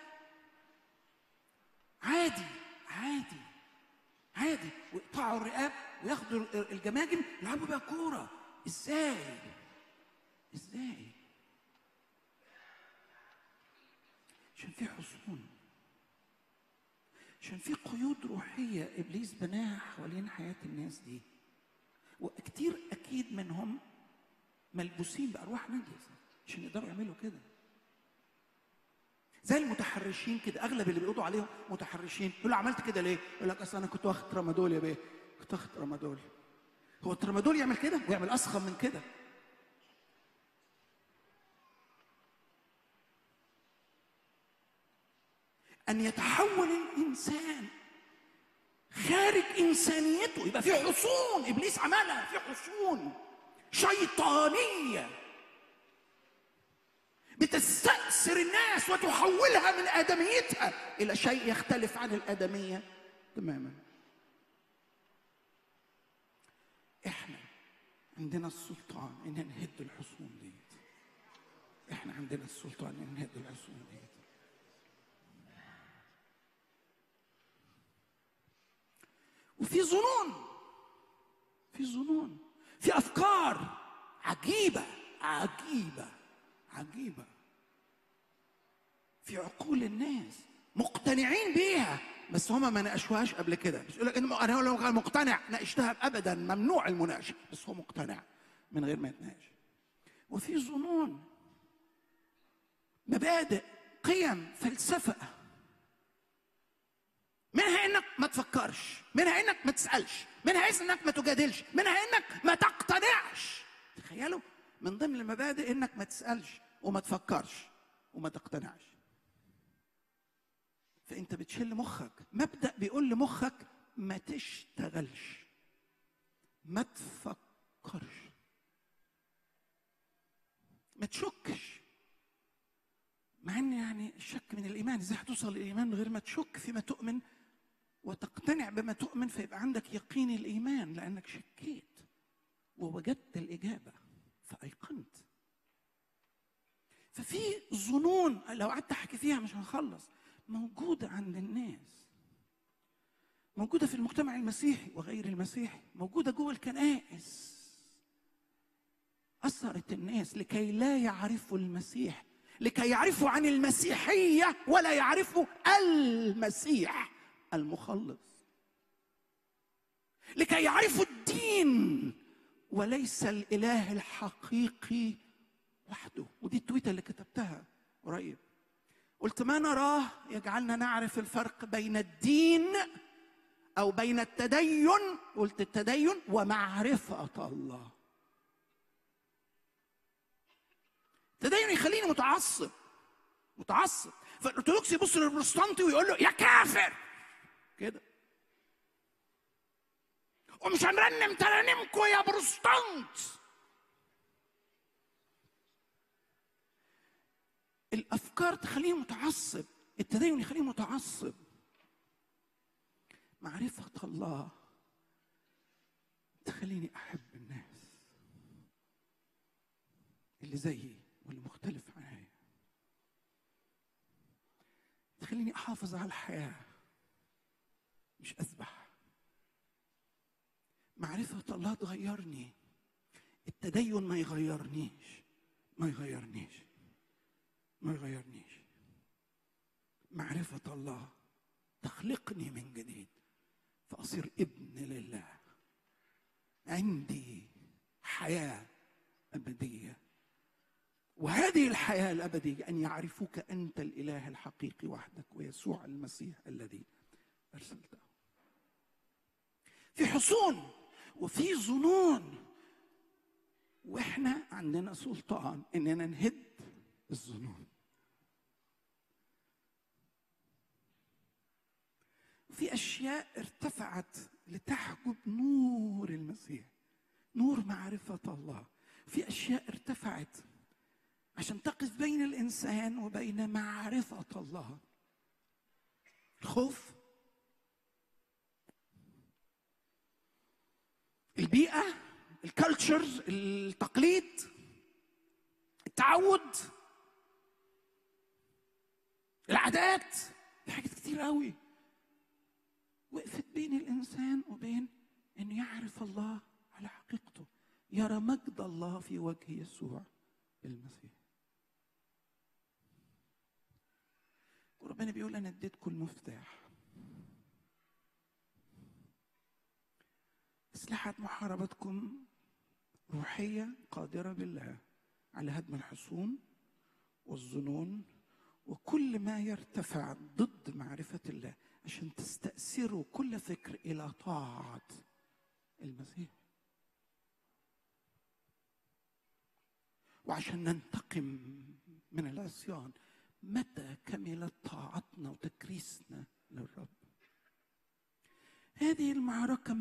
عادي عادي عادي، ويقطعوا الرقاب وياخدوا الجماجم يلعبوا بيها كورة. ازاي؟ ازاي؟ عشان في حصون، عشان في قيود روحية إبليس بناها حوالين حياة الناس دي، وكتير أكيد منهم ملبوسين بأرواح نجسة عشان يقدروا يعملوا كده. زي المتحرشين كده، أغلب اللي بيقولوا عليهم متحرشين يقول له عملت كده ليه؟ يقول لك أصل أنا كنت واخد ترامادول يا بيه، كنت واخد ترامادول. هو الترامادول يعمل كده ويعمل أسخن من كده. أن يتحول الإنسان خارج إنسانيته، يبقى في حصون إبليس عملها، في حصون شيطانية بتستأثر الناس وتحولها من آدميتها إلى شيء يختلف عن الآدمية تماما. إحنا عندنا السلطان إن نهد الحصون دي. إحنا عندنا السلطان إن نهد الحصون دي. وفي ظنون، في ظنون، في أفكار عجيبة عجيبة عجيبة في عقول الناس مقتنعين بيها، بس هما ما ناقشوهاش قبل كده. مش يقول لك انا لو كان مقتنع ناقشتها ابدا، ممنوع المناقشه، بس هو مقتنع من غير ما يتناقش. وفي ظنون، مبادئ، قيم، فلسفه، منها انك ما تفكرش، منها انك ما تسالش، منها انك ما تجادلش، منها انك ما تقتنعش. تخيلوا من ضمن المبادئ انك ما تسالش وما تفكرش وما تقتنعش. فانت بتشيل مخك. مبدأ بيقول لمخك ما تشتغلش، ما تفكرش، ما تشكش. مع ان يعني الشك من الايمان، ازاي هتوصل للايمان من غير ما تشك فيما تؤمن وتقتنع بما تؤمن؟ فيبقى عندك يقين الايمان لانك شكيت ووجدت الاجابه فايقنت. ففي ظنون لو قعدت احكي فيها مش هنخلص، موجوده عند الناس، موجوده في المجتمع المسيحي وغير المسيحي، موجوده جوه الكنائس. اثرت الناس لكي لا يعرفوا المسيح، لكي يعرفوا عن المسيحيه ولا يعرفوا المسيح المخلص، لكي يعرفوا الدين وليس الاله الحقيقي وحده. ودي التويته اللي كتبتها قريب، قلت ما نراه يجعلنا نعرف الفرق بين الدين او بين التدين، قلت التدين ومعرفه الله. التدين يخليني متعصب متعصب فالارثوذكسي يبص للبروتستانتي ويقول له يا كافر كده، ومش هنرنم ترانيمكم يا بروتستانت. الافكار تخليه متعصب، التدين يخليه متعصب. معرفه الله تخليني احب الناس اللي زيي واللي مختلف عني، تخليني احافظ على الحياه مش اذبح. معرفه الله تغيرني، التدين ما يغيرنيش ما يغيرنيش ما يغيرنيش. معرفة الله تخلقني من جديد فأصير ابن لله، عندي حياة أبدية. وهذه الحياة الأبدية أن يعرفوك أنت الإله الحقيقي وحدك ويسوع المسيح الذي أرسلته. في حصون وفي ظنون، وإحنا عندنا سلطان إننا نهد الظنون. في أشياء ارتفعت لتحجب نور المسيح، نور معرفة الله. في أشياء ارتفعت عشان تقف بين الإنسان وبين معرفة الله. الخوف، البيئة، الكالتشرز، التقليد، التعود، العادات، في حاجات كتير قوي وقفت بين الإنسان وبين أن يعرف الله على حقيقته، يرى مجد الله في وجه يسوع المسيح. وربنا بيقول أنا اديتكم المفتاح، أسلحة محاربتكم روحية قادرة بالله على هدم الحصون والظنون وكل ما يرتفع ضد معرفة الله، عشان تستأثروا كل فكر إلى طاعة المسيح، وعشان ننتقم من العصيان متى كملت طاعتنا وتكريسنا للرب. هذه المعركة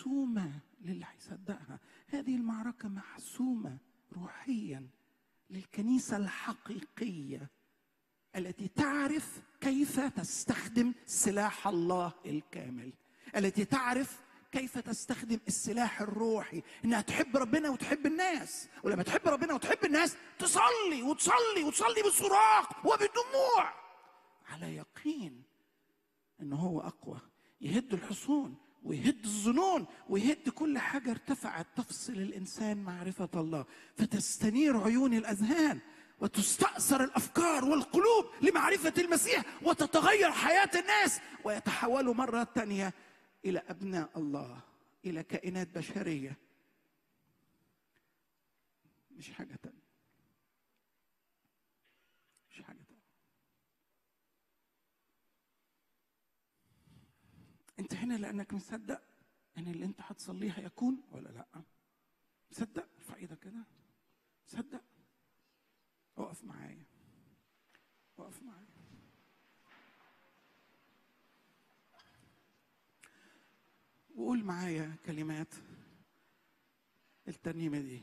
محسومة للي هيصدقها، هذه المعركة محسومة روحيا للكنيسة. الكنيسة الحقيقية التي تعرف كيف تستخدم سلاح الله الكامل، التي تعرف كيف تستخدم السلاح الروحي، انها تحب ربنا وتحب الناس، ولما تحب ربنا وتحب الناس تصلي وتصلي وتصلي بصراخ وبدموع على يقين انه هو اقوى، يهد الحصون ويهد الظنون ويهد كل حاجة ارتفعت تفصل الإنسان معرفة الله، فتستنير عيون الأذهان وتستأثر الأفكار والقلوب لمعرفة المسيح، وتتغير حياة الناس ويتحولوا مرة تانية إلى أبناء الله، إلى كائنات بشرية، مش حاجة تانية، مش حاجة تانية. أنت هنا لأنك مصدق إن اللي أنت هتصليه هيكون ولا لأ؟ مصدق؟ ارفع إيدك كده. مصدق؟ اقف معايا. اقف معايا. وقول معايا كلمات الترنيمة دي.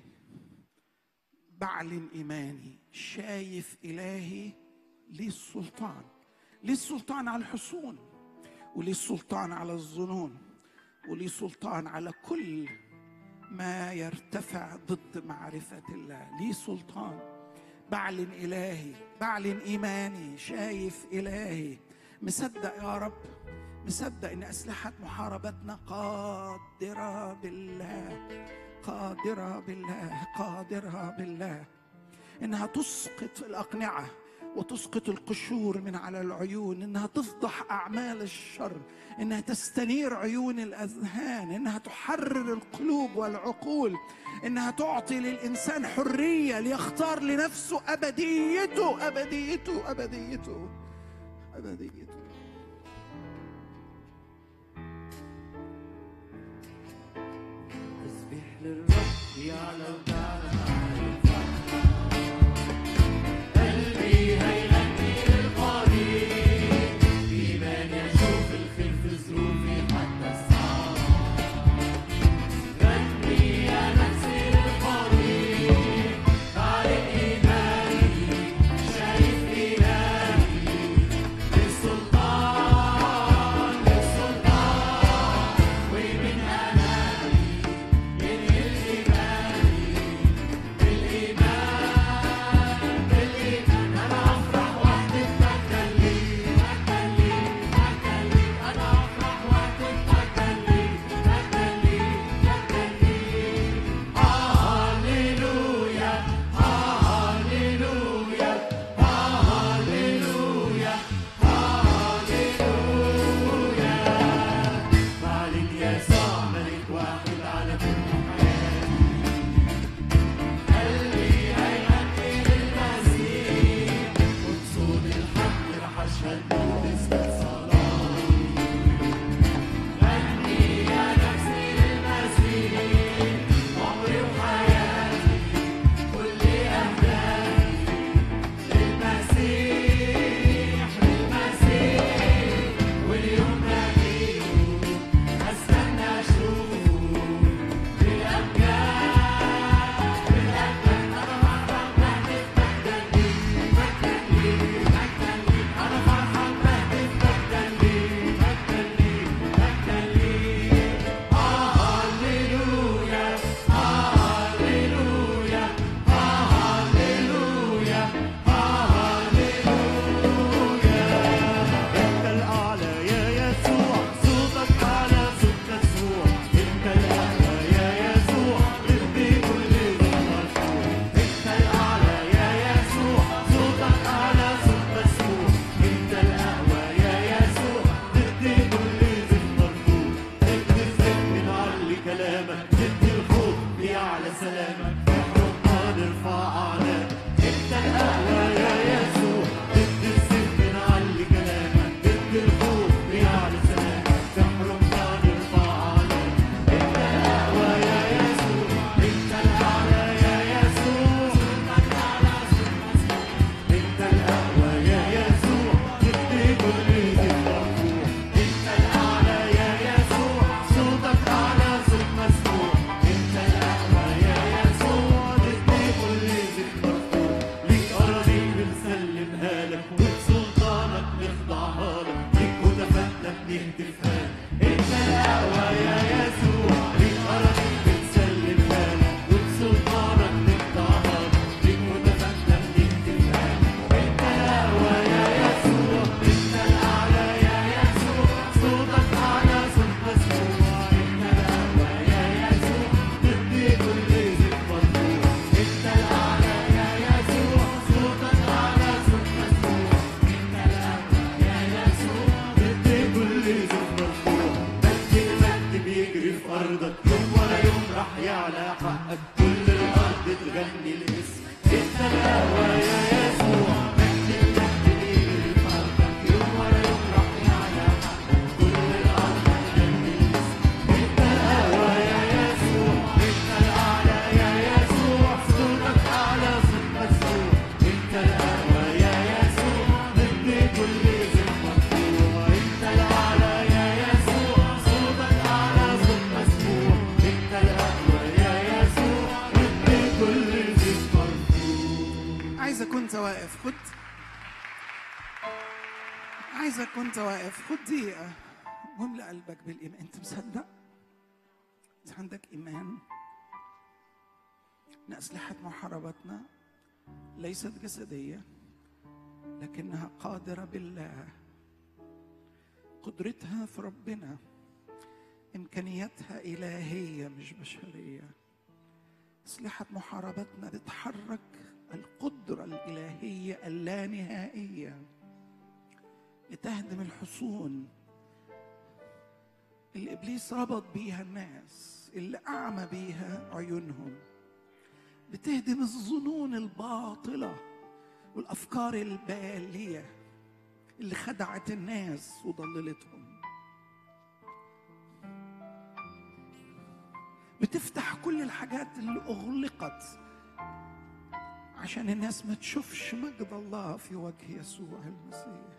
بعلن إيماني، شايف إلهي ليه السلطان، ليه السلطان على الحصون، وليه السلطان على الظنون، وليه سلطان على كل ما يرتفع ضد معرفة الله، ليه سلطان. بعلن إلهي، بعلن إيماني، شايف إلهي، مصدق يا رب، مصدق إن أسلحة محاربتنا قادرة بالله، قادرة بالله، قادرة بالله، إنها تسقط الأقنعة وتسقط القشور من على العيون، إنها تفضح أعمال الشر، إنها تستنير عيون الأذهان، إنها تحرر القلوب والعقول، إنها تعطي للإنسان حرية ليختار لنفسه أبديته أبديته أبديته أبديته. تسبيح للرب يعلم تعلم قلبي هيغني للقريب، إيمان يشوف الخير في ظروفي حتى الصعب. غني يا نفسي للقريب، بعلن إيماني، شايف إلهي للسلطان للسلطان، ومن أمامي ينقل إيماني عايزك وانت واقف خد دقيقة واملأ قلبك بالإيمان. أنت مصدق؟ أنت عندك إيمان إن أسلحة محاربتنا ليست جسدية لكنها قادرة بالله، قدرتها في ربنا، إمكانياتها إلهية مش بشرية. أسلحة محاربتنا بتحرك القدرة الإلهية اللانهائية لتهدم الحصون اللي إبليس ربط بيها الناس، اللي أعمى بيها عيونهم. بتهدم الظنون الباطلة والأفكار البالية اللي خدعت الناس وضللتهم. بتفتح كل الحاجات اللي أغلقت عشان الناس ما تشوفش مجد الله في وجه يسوع المسيح.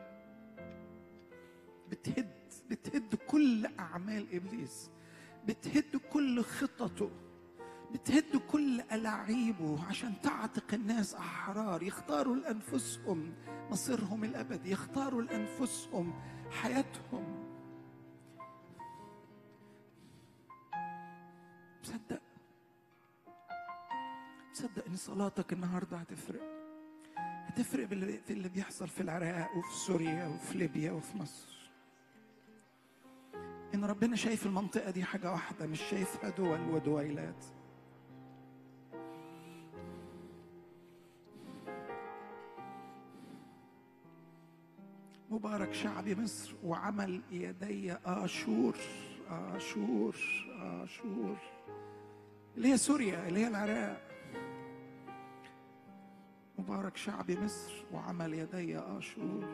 بتهد بتهد كل أعمال إبليس، بتهد كل خططه، بتهد كل ألاعيبه عشان تعتق الناس أحرار يختاروا لأنفسهم مصيرهم الأبدي، يختاروا لأنفسهم حياتهم. مصدق مصدق إن صلاتك النهاردة هتفرق هتفرق في اللي بيحصل في العراق وفي سوريا وفي ليبيا وفي مصر. إن ربنا شايف المنطقة دي حاجة واحدة، مش شايفها دول ودويلات. مبارك شعب مصر وعمل يدي آشور آشور آشور اللي هي سوريا اللي هي العراق. مبارك شعب مصر وعمل يدي آشور.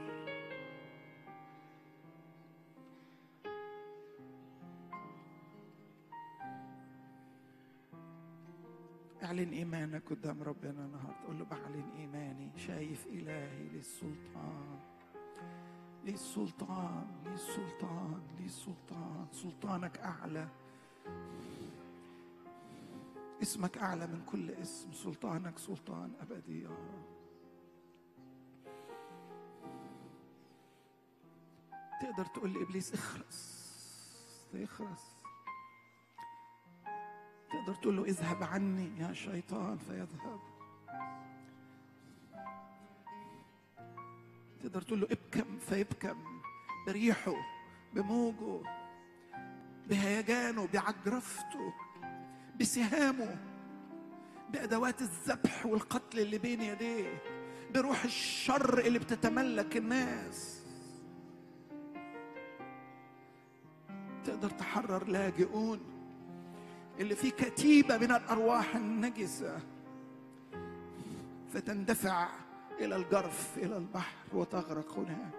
اعلن إيمانك قدام ربنا النهارده. قول له بعلن إيماني، شايف إلهي للسلطان ليه السلطان ليه السلطان ليه السلطان. سلطانك أعلى، اسمك أعلى من كل اسم. سلطانك سلطان أبدي يا رب. تقدر تقول لإبليس اخرس يخرس. تقدر تقول له اذهب عني يا شيطان فيذهب. تقدر تقول له ابكم فيبكم، بريحه بموجه بهيجانه بعجرفته بسهامه بأدوات الذبح والقتل اللي بين يديه بروح الشر اللي بتتملك الناس. تقدر تحرر لاجئون اللي في كتيبة من الأرواح النجسة فتندفع إلى الجرف إلى البحر وتغرق هناك.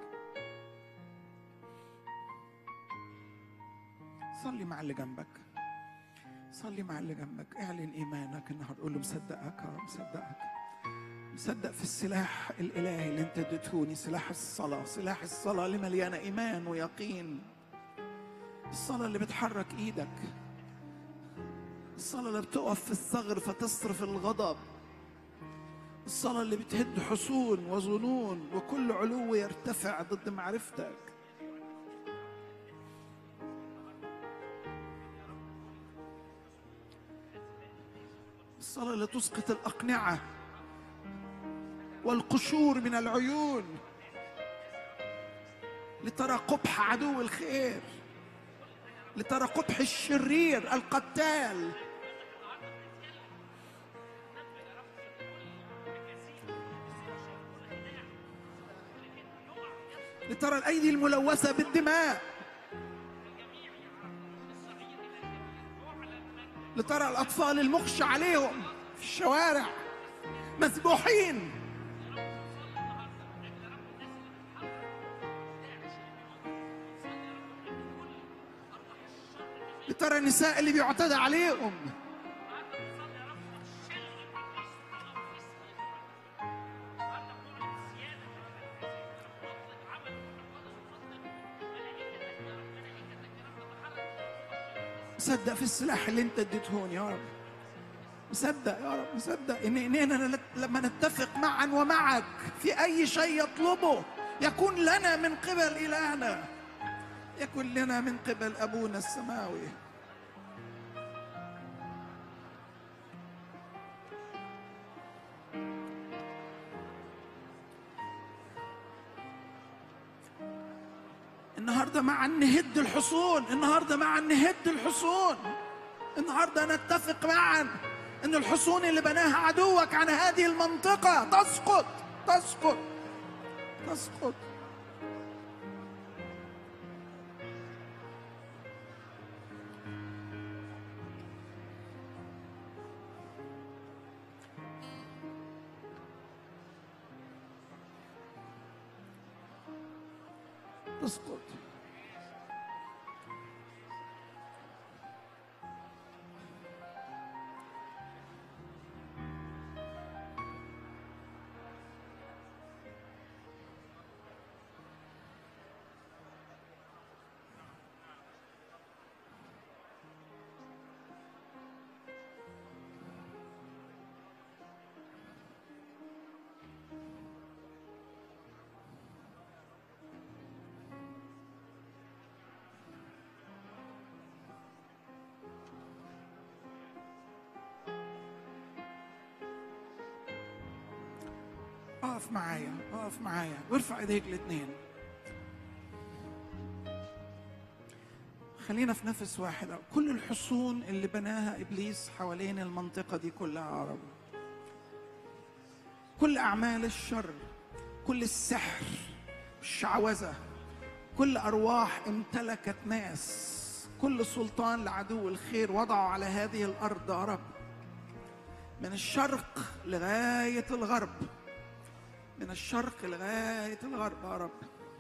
صلي مع اللي جنبك، صلي مع اللي جنبك. اعلن إيمانك النهارده. قول له مصدقك يا مصدقك مصدق في السلاح الإلهي اللي انت اديتهوني، سلاح الصلاة. سلاح الصلاة اللي مليانة إيمان ويقين. الصلاة اللي بتحرك إيدك، الصلاة اللي بتقف في الثغر فتصرف الغضب، الصلاة اللي بتهد حصون وظنون وكل علو يرتفع ضد معرفتك. الصلاة اللي تسقط الأقنعة والقشور من العيون لترى قبح عدو الخير، لترى قبح الشرير القتال. لترى الأيدي الملوثة بالدماء، لترى الأطفال المخشى عليهم في الشوارع مذبوحين، لترى النساء اللي بيعتدى عليهم، مصدق في السلاح اللي انت اديتهوني يا رب. مصدق يا رب، مصدق ان اننا لما نتفق معا ومعك في اي شيء يطلبه يكون لنا من قبل إلهنا، يكون لنا من قبل أبونا السماوي. النهارده مع أن نهد الحصون، النهارده مع أن نهد الحصون، النهارده نتفق معا أن الحصون اللي بناها عدوك عن هذه المنطقة تسقط تسقط تسقط. تسقط. اقف معايا، اقف معايا وارفع ايديك الاثنين. خلينا في نفس واحد. كل الحصون اللي بناها ابليس حوالين المنطقه دي كلها يا رب، كل اعمال الشر، كل السحر، الشعوذه، كل ارواح امتلكت ناس، كل سلطان لعدو الخير وضعوا على هذه الارض يا رب، من الشرق لغايه الغرب، من الشرق لغاية الغرب يا رب.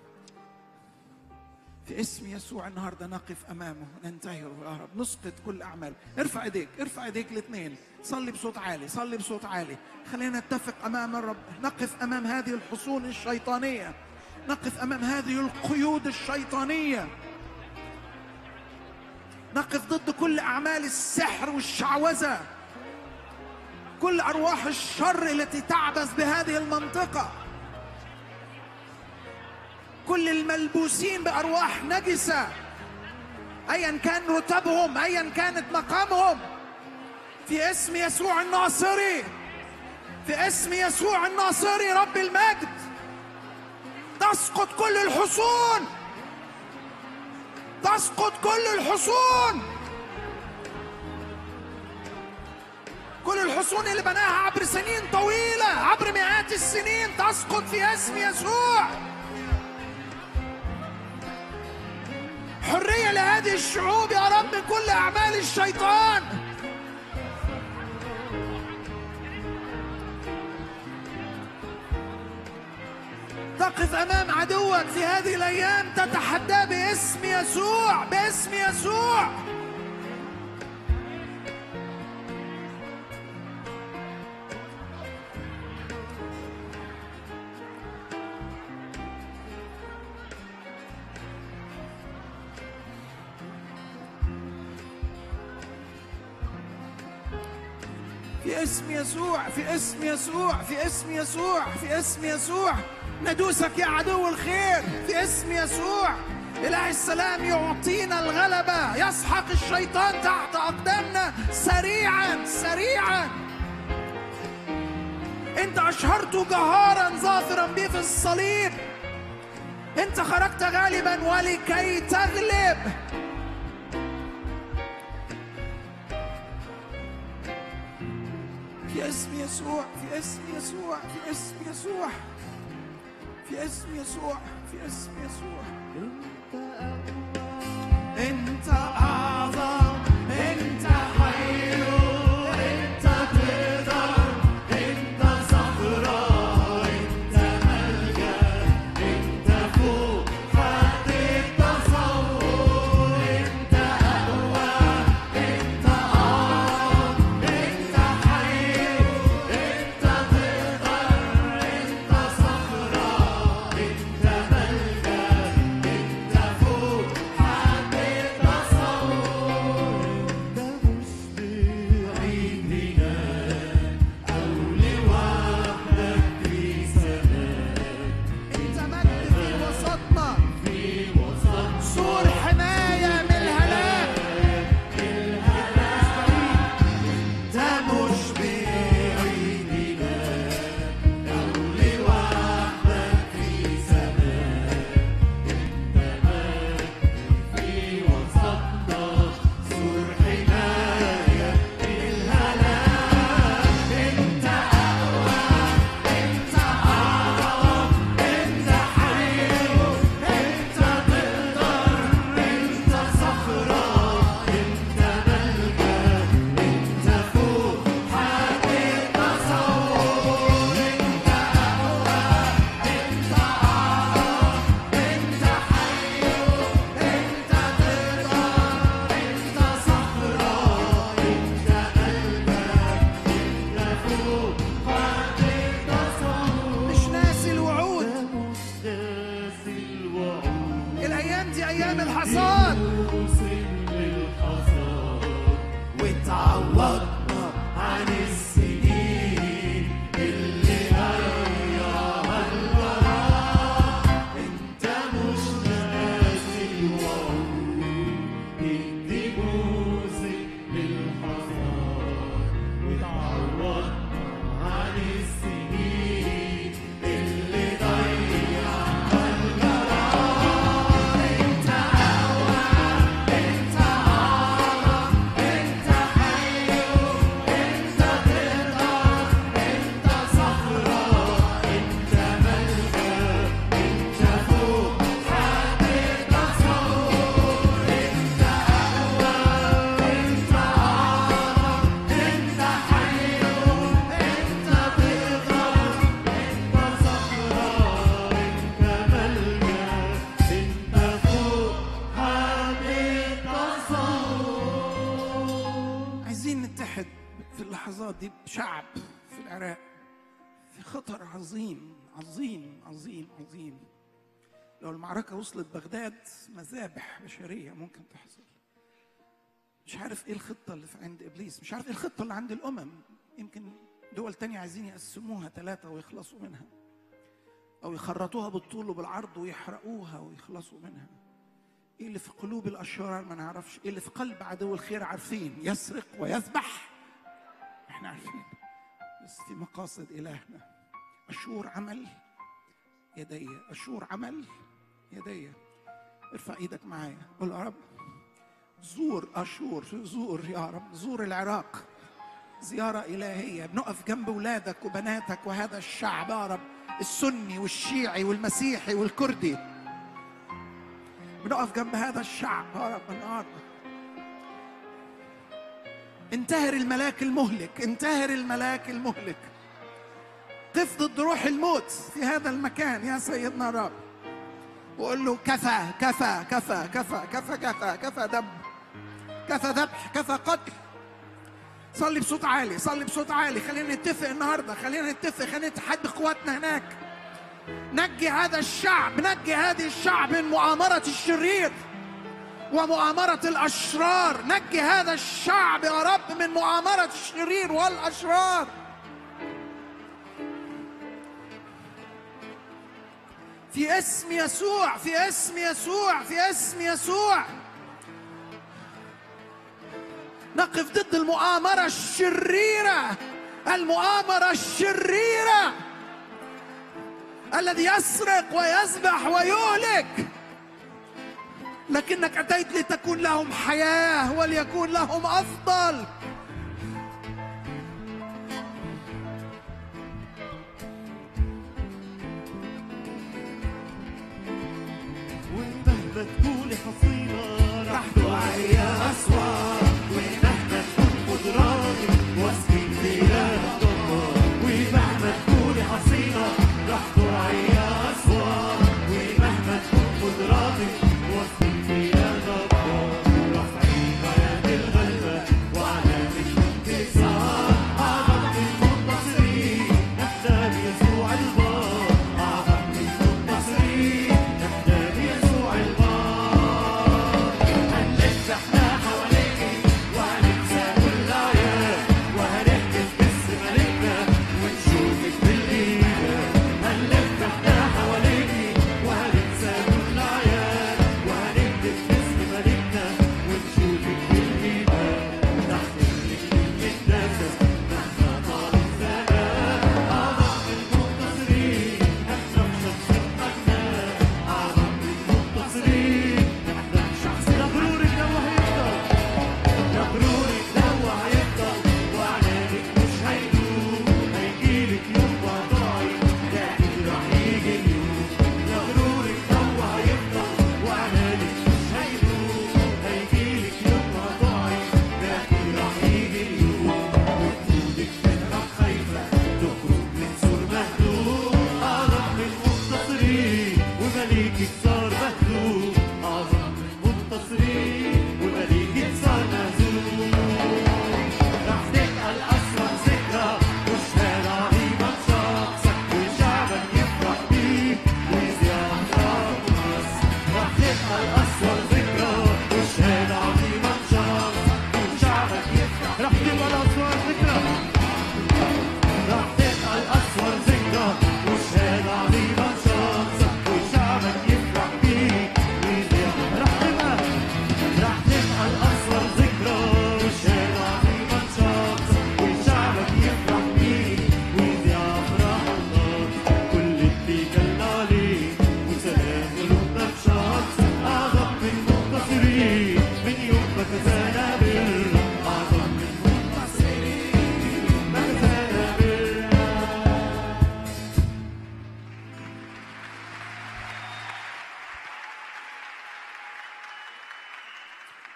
في اسم يسوع النهارده نقف أمامه ننتهره يا رب، نسقط كل أعمال. ارفع ايديك، ارفع ايديك الاثنين، صلي بصوت عالي، صلي بصوت عالي. خلينا نتفق أمام الرب، نقف أمام هذه الحصون الشيطانية، نقف أمام هذه القيود الشيطانية، نقف ضد كل أعمال السحر والشعوذة، كل أرواح الشر التي تعبث بهذه المنطقة، كل الملبوسين بأرواح نجسة أيا كان رتبهم، أيا كانت مقامهم، في اسم يسوع الناصري، في اسم يسوع الناصري رب المجد، تسقط كل الحصون، تسقط كل الحصون، كل الحصون اللي بناها عبر سنين طويلة، عبر مئات السنين، تسقط في اسم يسوع. حرية لهذه الشعوب يا رب من كل أعمال الشيطان. تقف أمام عدوك في هذه الأيام، تتحدى باسم يسوع، باسم يسوع. في اسم يسوع، في اسم يسوع، في اسم يسوع، في اسم يسوع ندوسك يا عدو الخير، في اسم يسوع. إله السلام يعطينا الغلبة، يسحق الشيطان تحت أقدامنا سريعا سريعا. أنت أشهرته جهارا ظافرا به في الصليب، أنت خرجت غالبا ولكي تغلب. في اسم يسوع، في اسم يسوع، في اسم يسوع، في اسم يسوع، في اسم يسوع. انت اعظم، انت حي، انت تقدر، انت صخرة، انت ملجأ، انت فوق حد التصور، انت اقوى، انت اعظم، انت حي، انت تقدر، انت صخرة، انت ملجأ، انت تأتي أيام الحصاد وتعوضنا عن السنين اللي ضيعها الغرام. انت مش ناسي وعود ادي جوزك للحصاد وتعوضنا عن السنين اللي ضيعها الغرام. انت أقوى، انت أعظم، انت حي، انت تقدر، انت صخرة، انت ملجأ، انت فوق حد تصور. انت أقوى، انت أعظم، انت حي، انت تقدر، انت صخرة، انت ملجأ، انت فوق حد تصور. عايزين نتحد في اللحظات دي بشعب في العراق في خطر عظيم عظيم عظيم عظيم. لو المعركة وصلت بغداد مذابح بشرية ممكن تحصل. مش عارف ايه الخطة اللي في عند ابليس، مش عارف ايه الخطة اللي عند الامم. يمكن دول تانية عايزين يقسموها ثلاثة ويخلصوا منها، او يخرطوها بالطول وبالعرض ويحرقوها ويخلصوا منها. ايه اللي في قلوب الاشرار ما نعرفش، ايه اللي في قلب عدو الخير عارفين. يسرق ويذبح احنا عارفين، بس في مقاصد الهنا. اشور عمل يدي، اشور عمل يدي. ارفع ايدك معايا قول يا رب زور اشور، زور يا رب، زور العراق زيارة إلهية. بنقف جنب ولادك وبناتك وهذا الشعب يا رب، السني والشيعي والمسيحي والكردي. بنقف جنب هذا الشعب يا رب النهارده. انتهر الملاك المهلك، انتهر الملاك المهلك. قف ضد روح الموت في هذا المكان يا سيدنا الرب، وقول له كفى كفى كفى كفى كفى كفى كفى دم، كفى ذبح، كفى قتل. صلي بصوت عالي، صلي بصوت عالي. خلينا نتفق النهارده، خلينا نتفق، خلينا نتحد بقواتنا هناك. نجي هذا الشعب، نجي هذه الشعب من مؤامرة الشرير ومؤامرة الأشرار. نجي هذا الشعب يا رب من مؤامرة الشرير والأشرار. في اسم يسوع، في اسم يسوع، في اسم يسوع نقف ضد المؤامرة الشريرة، المؤامرة الشريرة الذي يسرق ويذبح ويهلك. لكنك أتيت لتكون لهم حياة وليكون لهم أفضل. ومهما تكون حصينة رح تعيا أسوار، ومهما تكون قدراتي واثقين فيها الله. ومهما تكون حصينة رح تعيا أسوار، ومهما تكون قدراتي واثقين فيها الله. رافعين رايات الغلبة وعلامة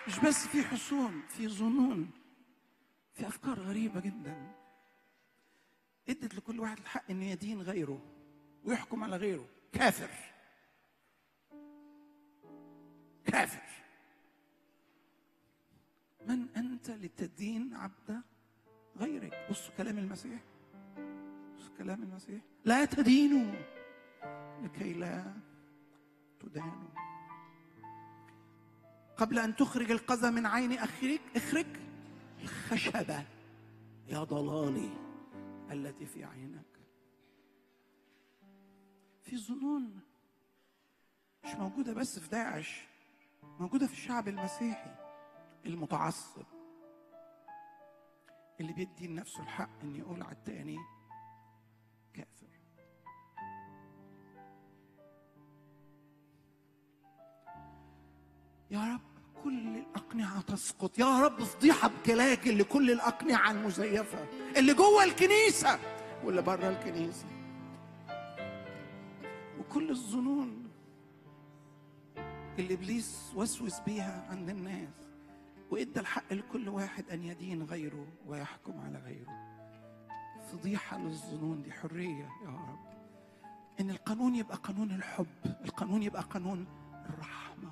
مش بس في حصون، في ظنون، في أفكار غريبة جدا ادت لكل واحد الحق إنه يدين غيره ويحكم على غيره. كافر كافر. من أنت لتدين عبد غيرك؟ بصوا كلام المسيح، بصوا كلام المسيح، لا تدينوا لكي لا تدانوا. قبل أن تخرج القذى من عين أخيك اخرج الخشبة يا ضلالي التي في عينك. في ظنون مش موجودة بس في داعش، موجودة في الشعب المسيحي المتعصب اللي بيدي لنفسه الحق ان يقول على التاني كافر. يا رب كل الأقنعة تسقط، يا رب فضيحة بكلاكل لكل الأقنعة المزيفة اللي جوه الكنيسة واللي بره الكنيسة، وكل الظنون اللي إبليس وسوس بيها عند الناس وإدى الحق لكل واحد أن يدين غيره ويحكم على غيره. فضيحة للظنون دي، حرية يا رب إن القانون يبقى قانون الحب، القانون يبقى قانون الرحمة.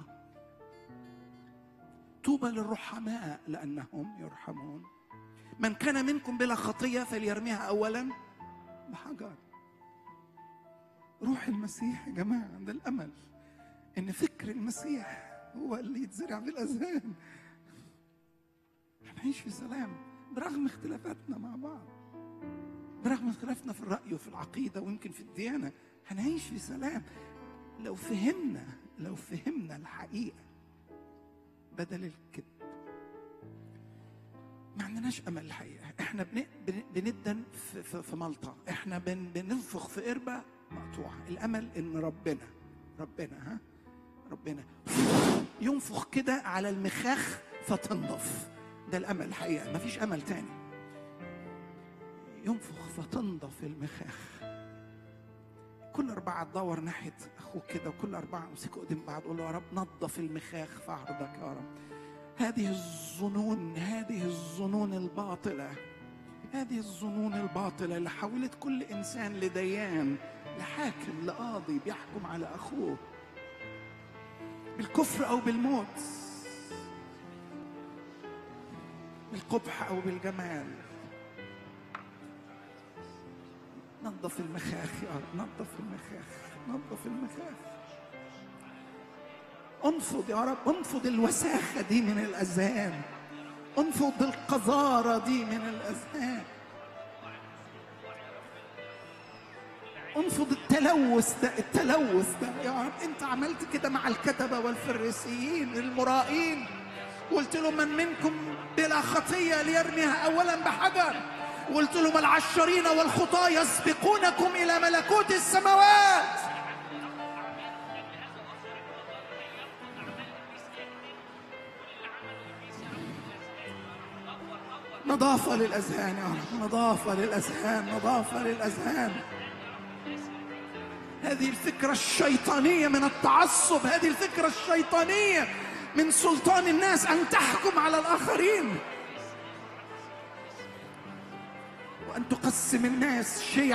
طوبى للرحماء لأنهم يرحمون. من كان منكم بلا خطية فليرميها أولا بحجر. روح المسيح يا جماعة، ده الأمل إن فكر المسيح هو اللي يتزرع في الأذهان. هنعيش في سلام برغم اختلافاتنا مع بعض، برغم اختلافنا في الرأي وفي العقيدة ويمكن في الديانة. هنعيش في سلام لو فهمنا لو فهمنا الحقيقة بدل الكذب. ما عندناش أمل الحقيقة. احنا بندن في, في, في ملطة، احنا بن بننفخ في قربة مقطوعة. الأمل إن ربنا ربنا ها ربنا ينفخ كده على المخاخ فتنضف. ده الأمل الحقيقة، مفيش أمل تاني. ينفخ فتنضف المخاخ. كل أربعة تدور ناحية أخوك كده، وكل أربعة امسكوا قدام بعض قول له يا رب نظف المخاخ في عرضك يا رب. هذه الظنون هذه الظنون الباطلة هذه الظنون الباطلة اللي حولت كل إنسان لديان، لحاكم، لقاضي بيحكم على أخوه بالكفر أو بالموت، بالقبح أو بالجمال. نظف المخاخ يا رب، نظف المخاخ، نظف المخاخ. انفض يا رب، انفض الوساخة دي من الأذهان، انفض القذارة دي من الأذهان، انفض التلوث ده التلوث ده يا رب. انت عملت كده مع الكتبة والفريسيين المرائين، قلت لهم من منكم بلا خطية ليرميها أولا بحجر، وقلت لهم العشرين والخطاة يسبقونكم إلى ملكوت السماوات. نظافة للأذهان يا رب، نظافة للأذهان، نظافة للأذهان. هذه الفكرة الشيطانية من التعصب، هذه الفكرة الشيطانية من سلطان الناس أن تحكم على الآخرين وأن تقسم الناس شيع.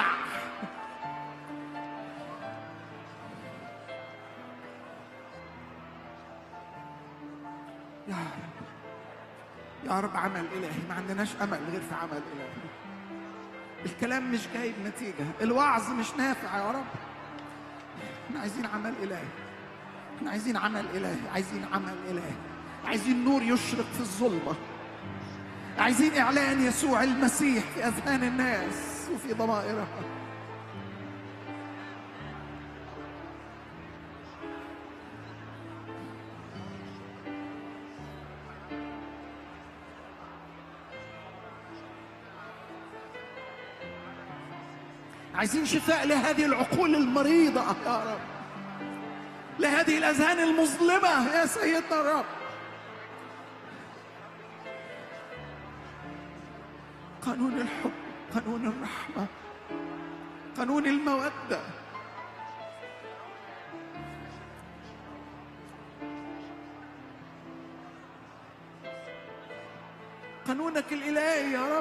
يا رب يا رب عمل إلهي، ما عندناش أمل غير في عمل إلهي. الكلام مش جايب نتيجة، الوعظ مش نافع يا رب. احنا عايزين عمل إلهي، احنا عايزين عمل إلهي، عايزين عمل إلهي، عايزين نور يشرق في الظلمة، عايزين إعلان يسوع المسيح في أذهان الناس وفي ضمائرها. عايزين شفاء لهذه العقول المريضة يا رب، لهذه الأذهان المظلمة يا سيدنا الرب. قانون الحب، قانون الرحمة، قانون المودة. قانونك الإلهي يا رب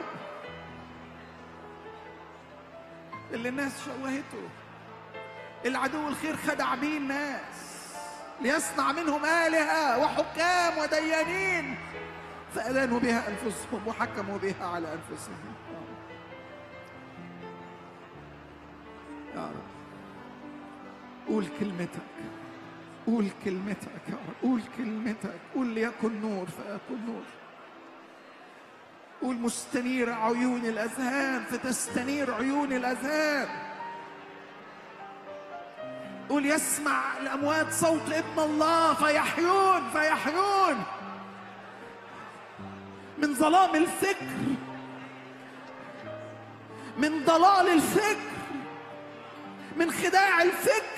اللي الناس شوهته، العدو الخير خدع بيه الناس ليصنع منهم آلهة وحكام وديانين، فأدانوا بها أنفسهم وحكموا بها على أنفسهم. يا رب قول كلمتك، قول كلمتك يا رب، قول كلمتك، قول ليكن نور فيكن نور. قول مستنير عيون الأذهان فتستنير عيون الأذهان. قول يسمع الأموات صوت ابن الله فيحيون فيحيون من ظلام الفكر، من ضلال الفكر، من خداع الفكر.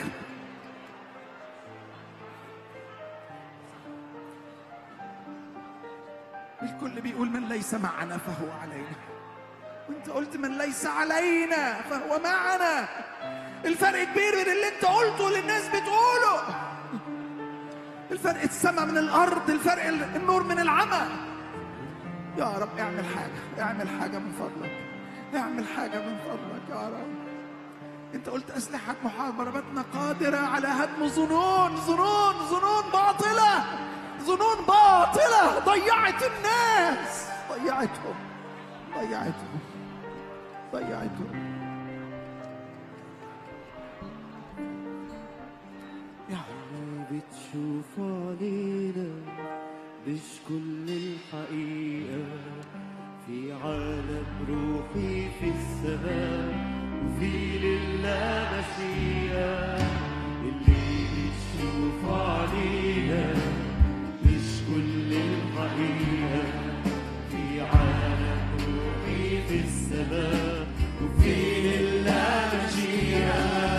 الكل بيقول من ليس معنا فهو علينا، وانت قلت من ليس علينا فهو معنا. الفرق كبير بين اللي انت قلته واللي الناس بتقوله. الفرق السماء من الارض، الفرق النور من العمى. يا رب اعمل حاجه، اعمل حاجه من فضلك، اعمل حاجه من فضلك يا رب. انت قلت اسلحه محاربتنا قادره على هدم ظنون ظنون ظنون باطله، ظنون باطله ضيعت الناس، ضيعتهم ضيعتهم ضيعتهم. يا رب بتشوف علينا مش كل الحقيقة، في عالم روحي في السماء وفي لله مشيئة. اللي بتشوف علينا مش كل الحقيقة، في عالم روحي في السماء وفي لله مشيئة.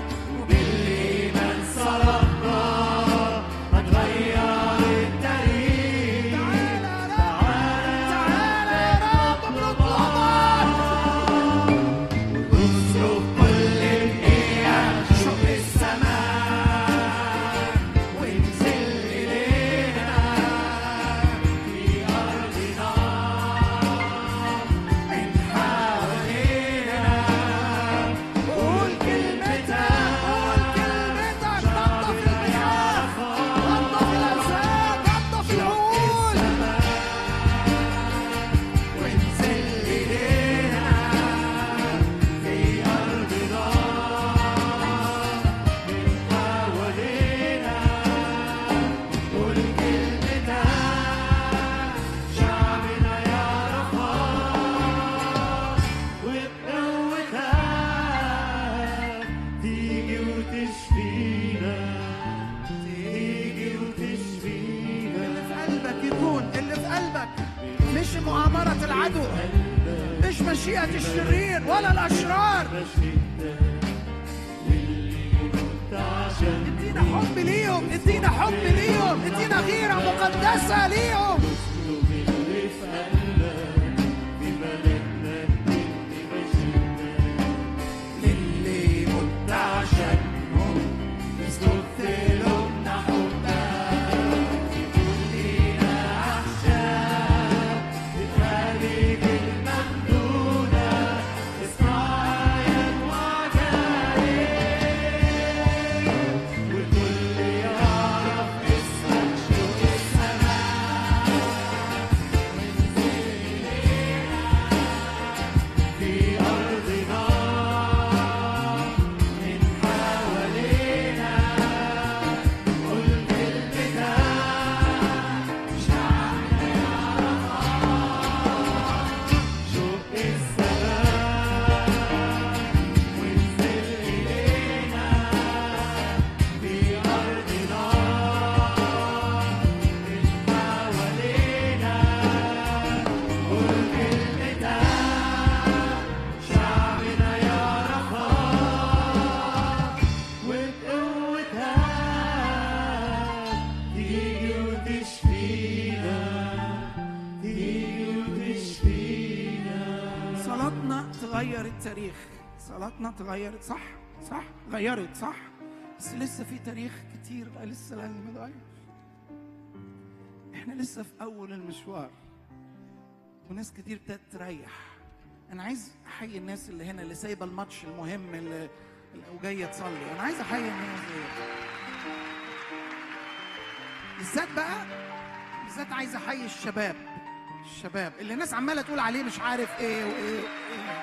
مش مشيئة الشرير ولا الأشرار. ادينا حب ليهم، ادينا حب ليهم، ادينا غيرة مقدسة ليهم. للي مت عشانهم اسلك في لبنا حبها، لينا أحشاء بتخليك الممدودة، اسمع آيات وعجائب، والكل يعرف اسمك شوق السماء، وانزل إلينا في أرضنا من حوالينا، قل كلمتك شعبنا يعرفها، شوق السماء وانزل إلينا في أرضنا من حوالينا، قل كلمتك شعبنا يعرفها، وبقوتها تيجي وتشفينا، تيجي وتشفينا. صلاتنا تغير التاريخ، صلاتنا تغيرت، صح صح غيرت صح، بس لسه في تاريخ كتير بقى لسه لازم يتغير. احنا لسه في اول المشوار، وناس كتير ابتدت تريح. انا عايز احيي الناس اللي هنا اللي سايبه الماتش المهم اللي وجايه تصلي. انا عايز احيي الناس دي بالذات بقى، بالذات عايز احيي الشباب الشباب اللي الناس عماله تقول عليه مش عارف ايه وايه وايه.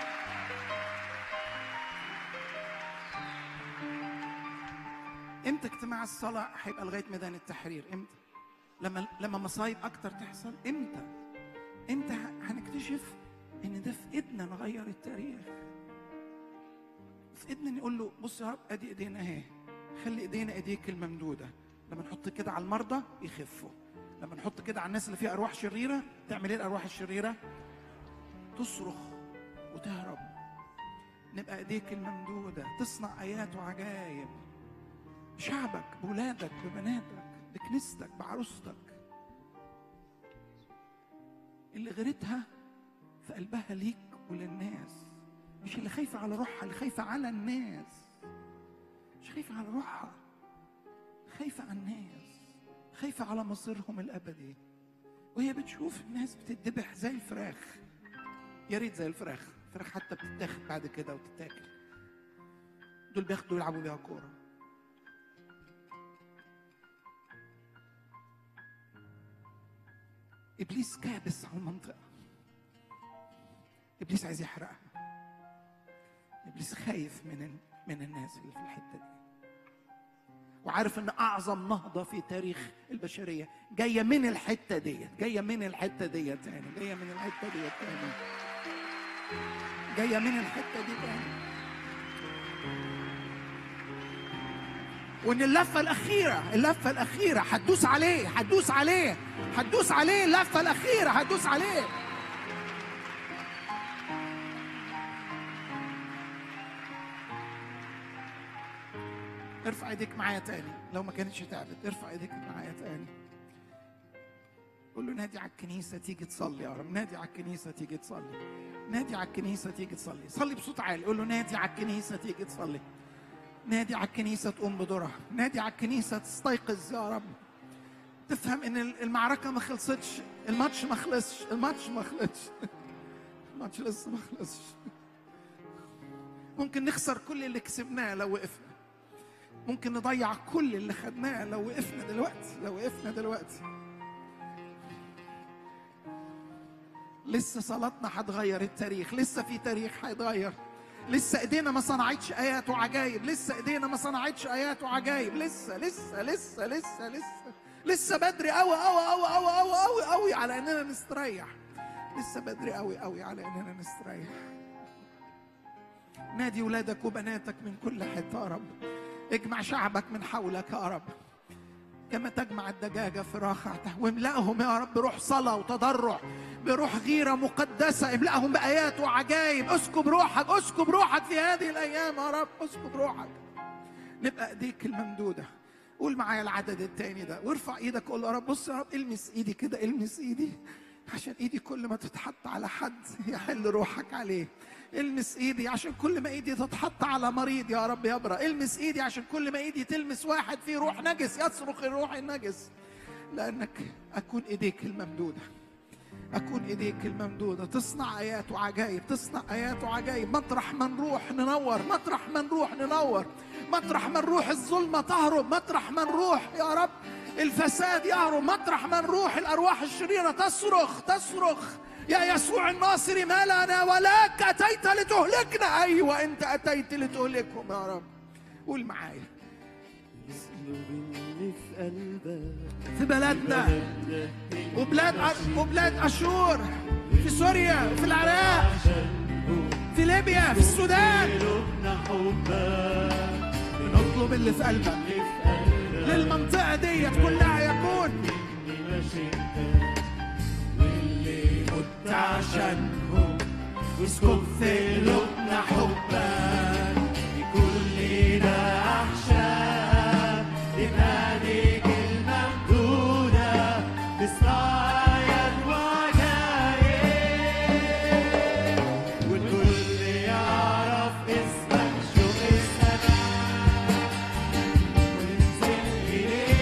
امتى اجتماع الصلاه هيبقى لغايه ميدان التحرير؟ امتى؟ لما لما مصايب اكتر تحصل. امتى امتى هنكتشف ان ده في ايدنا نغير التاريخ، في ايدنا نقول له بص يا رب ادي ايدينا اهي، خلي ايدينا ايديك الممدوده. لما نحط كده على المرضى يخفوا، لما نحط كده على الناس اللي فيها ارواح شريره، تعمل ايه الارواح الشريره؟ تصرخ وتهرب. نبقى ايديك الممدوده تصنع ايات وعجائب بشعبك، بولادك، ببناتك، بكنيستك، بعروستك اللي غيرتها في قلبها ليك وللناس. مش اللي خايفه على روحها، اللي خايفه على الناس. مش خايفه على روحها، خايفه على الناس، خايفه على مصيرهم الابدي. وهي بتشوف الناس بتتذبح زي الفراخ، يا ريت زي الفراخ، الفراخ حتى بتتاخد بعد كده وتتاكل. دول بياخدوا يلعبوا بيها كوره. ابليس كابس على المنطقه، ابليس عايز يحرقها. ابليس خايف من من الناس اللي في الحته دي، وعارف ان اعظم نهضه في تاريخ البشريه جايه من الحته ديت، جايه من الحته ديت تاني، جايه من الحته ديت تاني، جايه من الحته دي تاني. وان اللفه الاخيره، اللفه الاخيره هتدوس عليه، هتدوس عليه، هتدوس عليه، اللفه الاخيره هتدوس عليه. ارفع ايديك معايا تاني لو ما كانتش تعبت، ارفع ايديك معايا تاني. قول له نادي على الكنيسه تيجي تصلي يا رب، نادي على الكنيسه تيجي تصلي، نادي على الكنيسه تيجي تصلي. صلي بصوت عالي، قول له نادي على الكنيسه تيجي تصلي، نادي على الكنيسه تقوم بدورها، نادي على الكنيسه تستيقظ يا رب، تفهم ان المعركه ما خلصتش، الماتش ما خلصش، الماتش ما خلصش، الماتش لسه ما خلصش. ممكن نخسر كل اللي كسبناه لو وقفنا، ممكن نضيع كل اللي خدناه لو وقفنا دلوقتي، لو وقفنا دلوقتي. لسه صلاتنا هتغير التاريخ، لسه في تاريخ هيتغير، لسه ايدينا ما صنعتش ايات وعجائب، لسه ايدينا ما صنعتش ايات وعجائب، لسه لسه لسه لسه لسه لسه بدري قوي قوي قوي قوي قوي قوي قوي على اننا نستريح، لسه بدري قوي قوي على اننا نستريح. نادي ولادك وبناتك من كل حته يا رب، اجمع شعبك من حولك يا رب كما تجمع الدجاجة فراخها، واملأهم يا رب بروح صلاة وتضرع، بروح غيرة مقدسة، املأهم بآيات وعجائب. اسكب روحك، اسكب روحك في هذه الأيام يا رب، اسكب روحك. نبقى ايديك الممدودة. قول معايا العدد التاني ده وارفع ايدك، قول يا رب بص يا رب المس ايدي كده، المس ايدي، عشان ايدي كل ما تتحط على حد يحل روحك عليه. المس ايدي عشان كل ما ايدي تتحط على مريض يا رب يبرأ. المس ايدي عشان كل ما ايدي تلمس واحد فيه روح نجس يصرخ الروح النجس. لانك اكون ايديك الممدوده، اكون ايديك الممدوده تصنع ايات وعجائب، تصنع ايات وعجائب. مطرح ما نروح ننور، مطرح ما نروح ننور، مطرح ما نروح الظلمه تهرب، مطرح ما نروح يا رب الفساد يهرب، مطرح ما نروح الارواح الشريره تصرخ تصرخ يا يسوع الناصري ما لنا ولك، أتيت لتهلكنا. أيوة أنت أتيت لتهلكهم يا رب. قول معايا في بلدنا وبلاد وبلاد أشور، في سوريا، في العراق، في ليبيا، في السودان، نطلب اللي في قلبك للمنطقة ديت كلها يكون عشانهم. اسكب في قلوبنا حبك بكلنا أحشاء، لناديك الممدودة تصنع آيات وعجائب، والكل يعرف اسمك شوق السماء، وننزل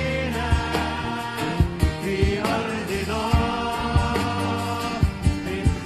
إلينا في أرضنا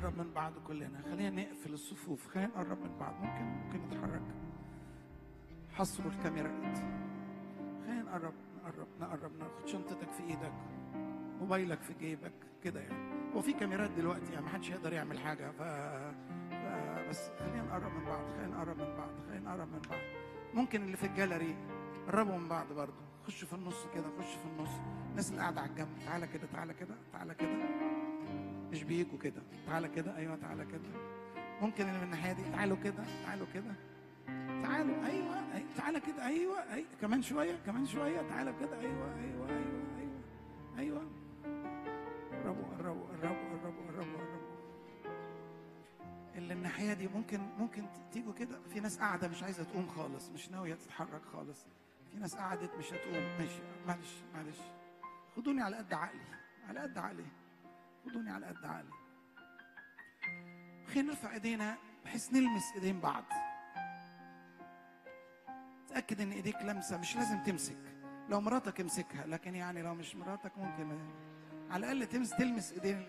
نقرب من بعض كلنا، خلينا نقفل الصفوف، خلينا نقرب من بعض. ممكن ممكن نتحرك، حصروا الكاميرات، خلينا نقرب نقرب نقرب ناخد شنطتك في ايدك، موبايلك في جيبك كده يعني. هو في كاميرات دلوقتي يعني ما حدش يقدر يعمل حاجه، ف... ف بس خلينا نقرب من بعض، خلينا نقرب من بعض، خلينا نقرب من بعض. ممكن اللي في الجاليري قربوا من بعض برضه، خشوا في النص كده، خش في النص. الناس اللي قاعده على الجنب تعالى كده، تعالى كده، تعالى كده، مش بيجوا كده، تعالى كده، ايوه تعالى كده. ممكن اللي من الناحيه دي تعالوا كده، تعالوا كده، تعالوا، ايوه ايوه تعالى كده، ايوه ايوه كمان شويه، كمان شويه، تعالى كده، ايوه ايوه ايوه ايوه ايوه. قربوا قربوا قربوا قربوا قربوا قربوا. اللي الناحيه دي ممكن ممكن تيجوا كده. في ناس قاعده مش عايزه تقوم خالص، مش ناويه تتحرك خالص. في ناس قعدت مش هتقوم. ماشي، معلش معلش، خدوني على قد عقلي، على قد عقلي، خدوني على قد عقلي. خلينا نرفع ايدينا بحيث نلمس ايدين بعض. تأكد ان ايديك لمسه، مش لازم تمسك. لو مراتك امسكها، لكن يعني لو مش مراتك ممكن على الاقل تمس تلمس ايدين.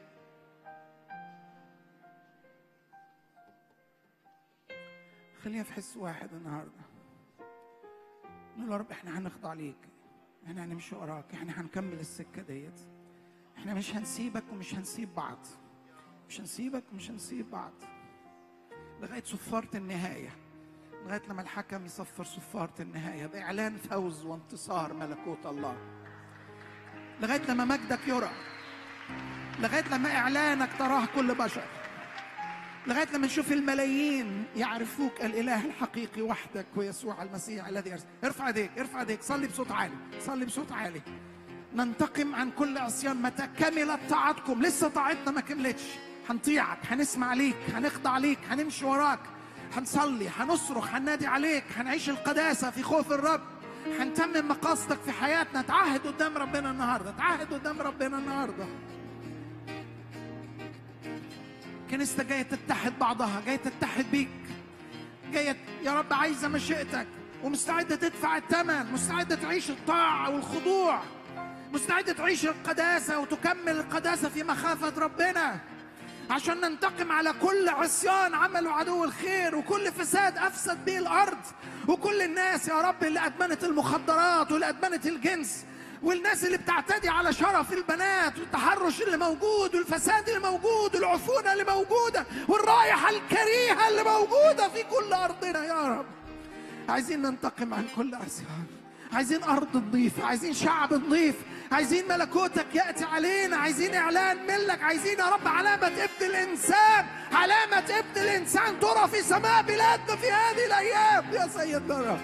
خلينا في حس واحد النهارده، نقول يا رب احنا هنخضع ليك، احنا هنمشي وراك، احنا هنكمل السكه ديت، احنا مش هنسيبك ومش هنسيب بعض، مش هنسيبك ومش هنسيب بعض لغايه صفاره النهايه، لغايه لما الحكم يصفر صفاره النهايه باعلان فوز وانتصار ملكوت الله، لغايه لما مجدك يرى، لغايه لما اعلانك تراه كل بشر، لغايه لما نشوف الملايين يعرفوك الاله الحقيقي وحدك ويسوع المسيح الذي ارسل. ارفع ايديك، ارفع ايديك، صلي بصوت عالي، صلي بصوت عالي. ننتقم عن كل عصيان. متى كملت طاعتكم؟ لسه طاعتنا ما كملتش. هنطيعك، هنسمع ليك، هنخضع ليك، هنمشي وراك، هنصلي، هنصرخ، هننادي عليك، هنعيش القداسه في خوف الرب، هنتمم مقاصدك في حياتنا. تعهد قدام ربنا النهارده، تعهد قدام ربنا النهارده. كنيستك جايه تتحد بعضها، جايه تتحد بيك، جايه يا رب عايزه مشيئتك ومستعده تدفع الثمن، مستعده تعيش الطاعه والخضوع، مستعده تعيش القداسه وتكمل القداسه في مخافه ربنا، عشان ننتقم على كل عصيان عمله عدو الخير وكل فساد افسد به الارض، وكل الناس يا رب اللي ادمنت المخدرات واللي ادمنت الجنس، والناس اللي بتعتدي على شرف البنات، والتحرش اللي موجود، والفساد اللي موجود، والعفونة اللي موجودة، والرائحة الكريهة اللي موجودة في كل أرضنا يا رب. عايزين ننتقم عن كل عصيان، عايزين أرض نظيفة، عايزين شعب نظيف، عايزين ملكوتك يأتي علينا، عايزين إعلان ملك، عايزين يا رب علامة ابن الإنسان، علامة ابن الإنسان ترى في سماء بلادنا في هذه الأيام يا سيدنا رب.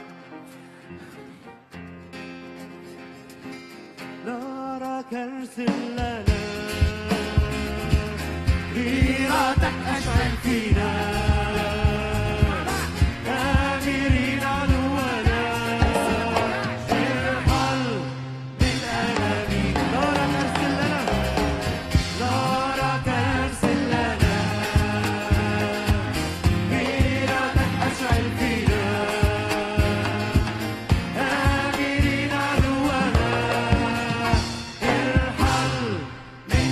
نارك ارسل لنا، غيرتك اشعل فينا، آمرين عدونا ارحل من ألامي. نارك ارسل لنا، نارك ارسل لنا، غيرتك اشعل فينا، آمرين عدونا ارحل من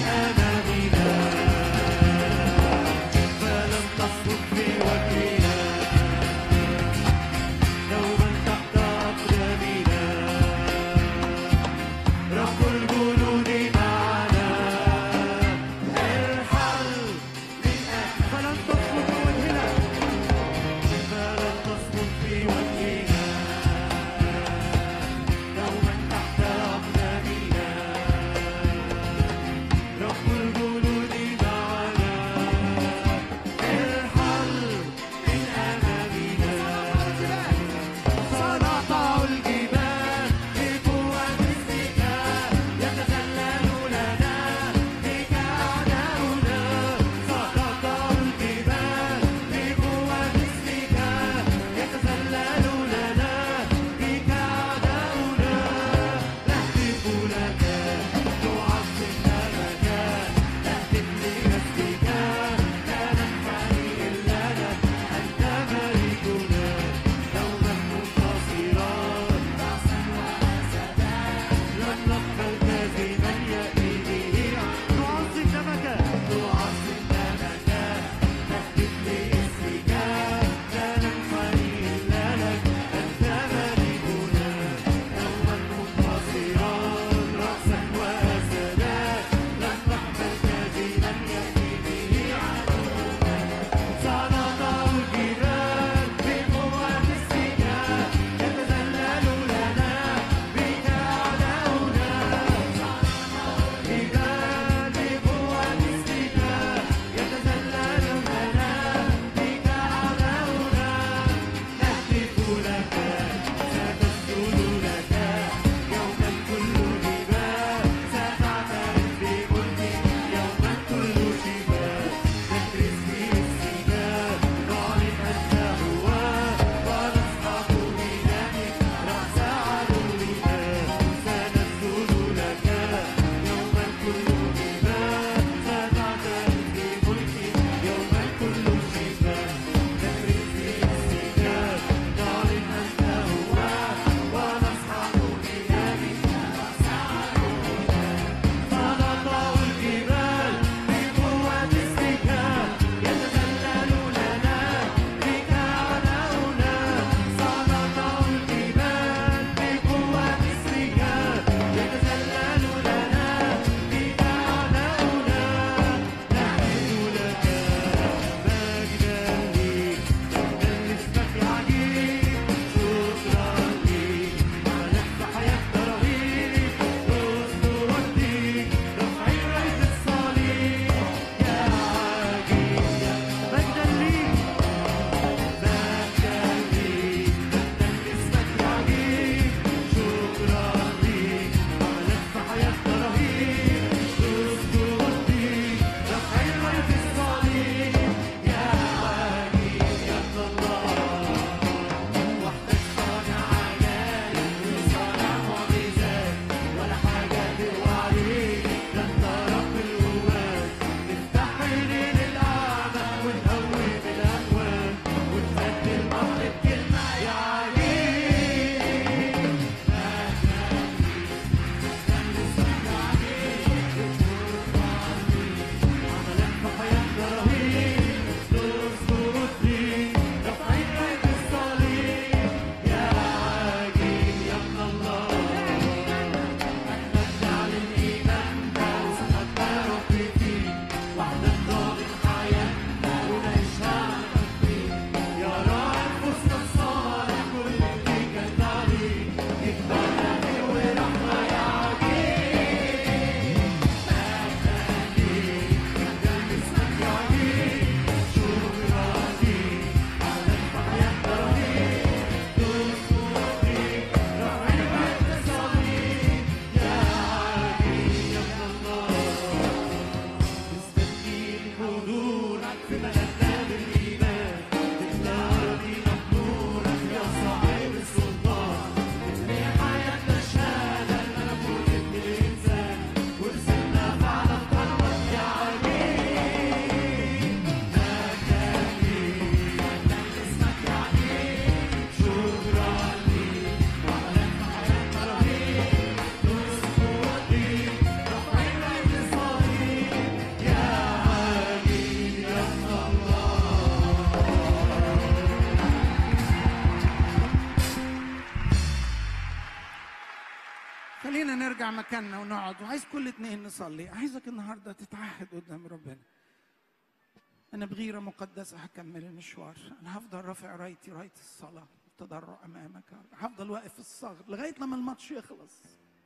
نرجع مكاننا ونقعد، وعايز كل اتنين نصلي. عايزك النهارده تتعهد قدام ربنا، أنا بغيرة مقدسة هكمل المشوار، أنا هفضل رافع رايتي راية الصلاة والتضرع أمامك، هفضل واقف في الصغر لغاية لما الماتش يخلص،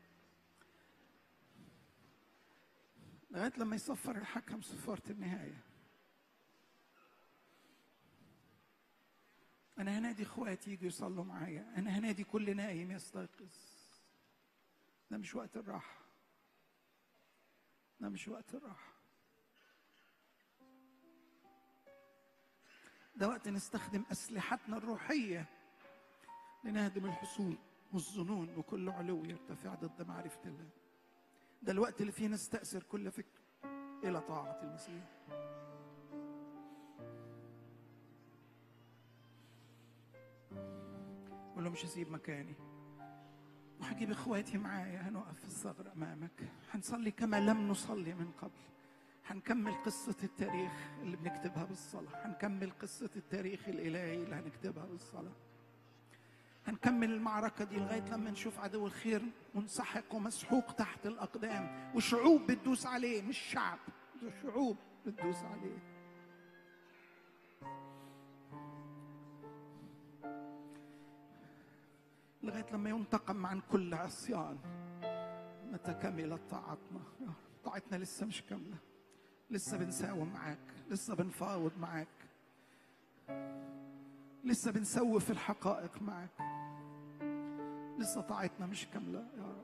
لغاية لما يصفر الحكم صفارة النهاية. أنا هنادي إخواتي يجوا يصلوا معايا، أنا هنادي كل نايم يستيقظ. ده مش وقت الراحة، ده مش وقت الراحة، ده وقت نستخدم أسلحتنا الروحية لنهدم الحصون والظنون وكل علو يرتفع ضد معرفة الله. ده الوقت اللي فيه نستأثر كل فكر إلى طاعة المسيح. قول له مش هسيب مكاني، وهجيب إخواتي معايا، هنقف في الثغر أمامك، هنصلي كما لم نصلي من قبل، هنكمل قصة التاريخ اللي بنكتبها بالصلاة، هنكمل قصة التاريخ الإلهي اللي هنكتبها بالصلاة، هنكمل المعركة دي لغاية لما نشوف عدو الخير منسحق ومسحوق تحت الأقدام، وشعوب بتدوس عليه، مش شعب، ده شعوب بتدوس عليه. لغاية لما ينتقم عن كل عصيان. متى كملت طاعتنا؟ طاعتنا لسه مش كاملة، لسه بنساوم معاك، لسه بنفاوض معاك، لسه بنسوي في الحقائق معاك، لسه طاعتنا مش كاملة يا رب.